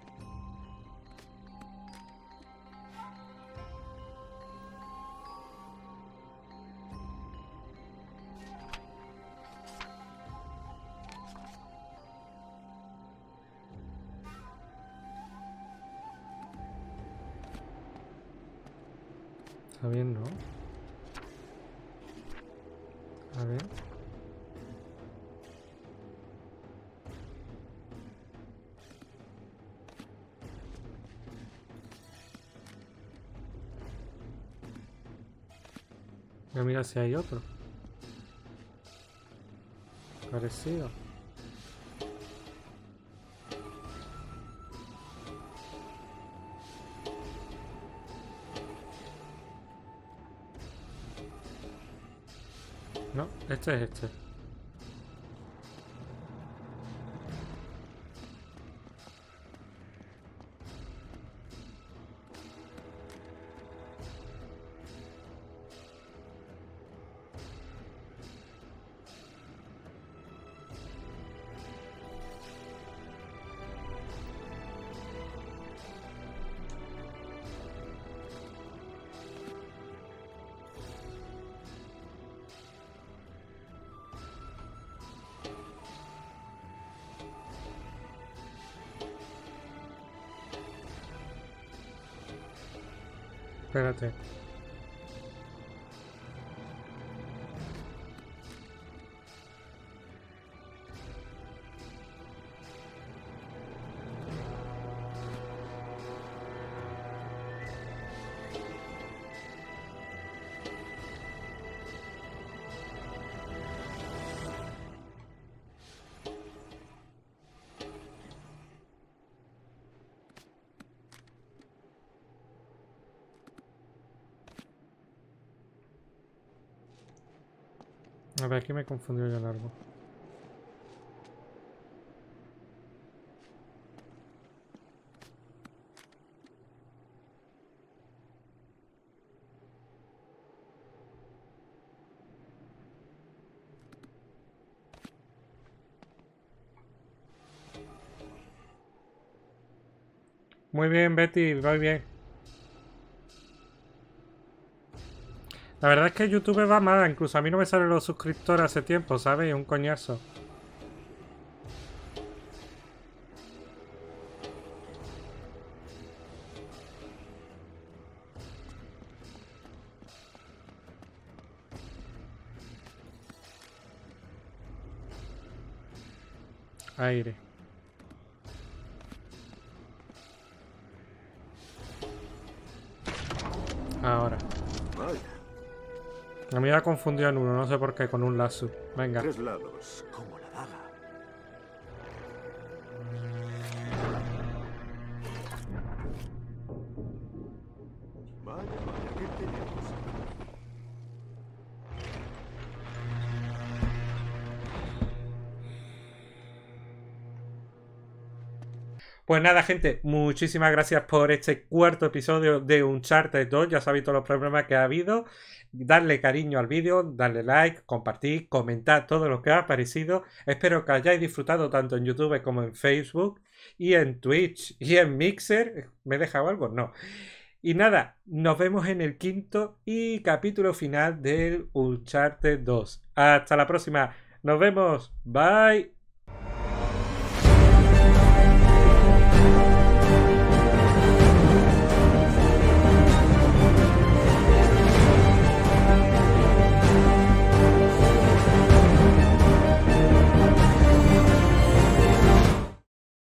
Está bien, ¿no? A ver. Voy a mirar si hay otro. Parecido. No, este es este. Espérate. A ver, aquí me confundió yo largo. Muy bien, Betty, muy bien. La verdad es que YouTube va mal, incluso a mí no me salen los suscriptores hace tiempo, ¿sabes? Un coñazo. Aire. Ahora. A mí me ha confundido en uno, no sé por qué, con un lazo. Venga. Tres lados, como la daga. Vaya, vaya, ¿qué tenemos? Pues nada, gente, muchísimas gracias por este cuarto episodio de Uncharted dos. Ya sabéis todos los problemas que ha habido. Darle cariño al vídeo, darle like, compartir, comentar todo lo que ha parecido. Espero que hayáis disfrutado tanto en YouTube como en Facebook y en Twitch y en Mixer. ¿Me he dejado algo? No. Y nada, nos vemos en el quinto y capítulo final del Uncharted dos. Hasta la próxima. Nos vemos. Bye.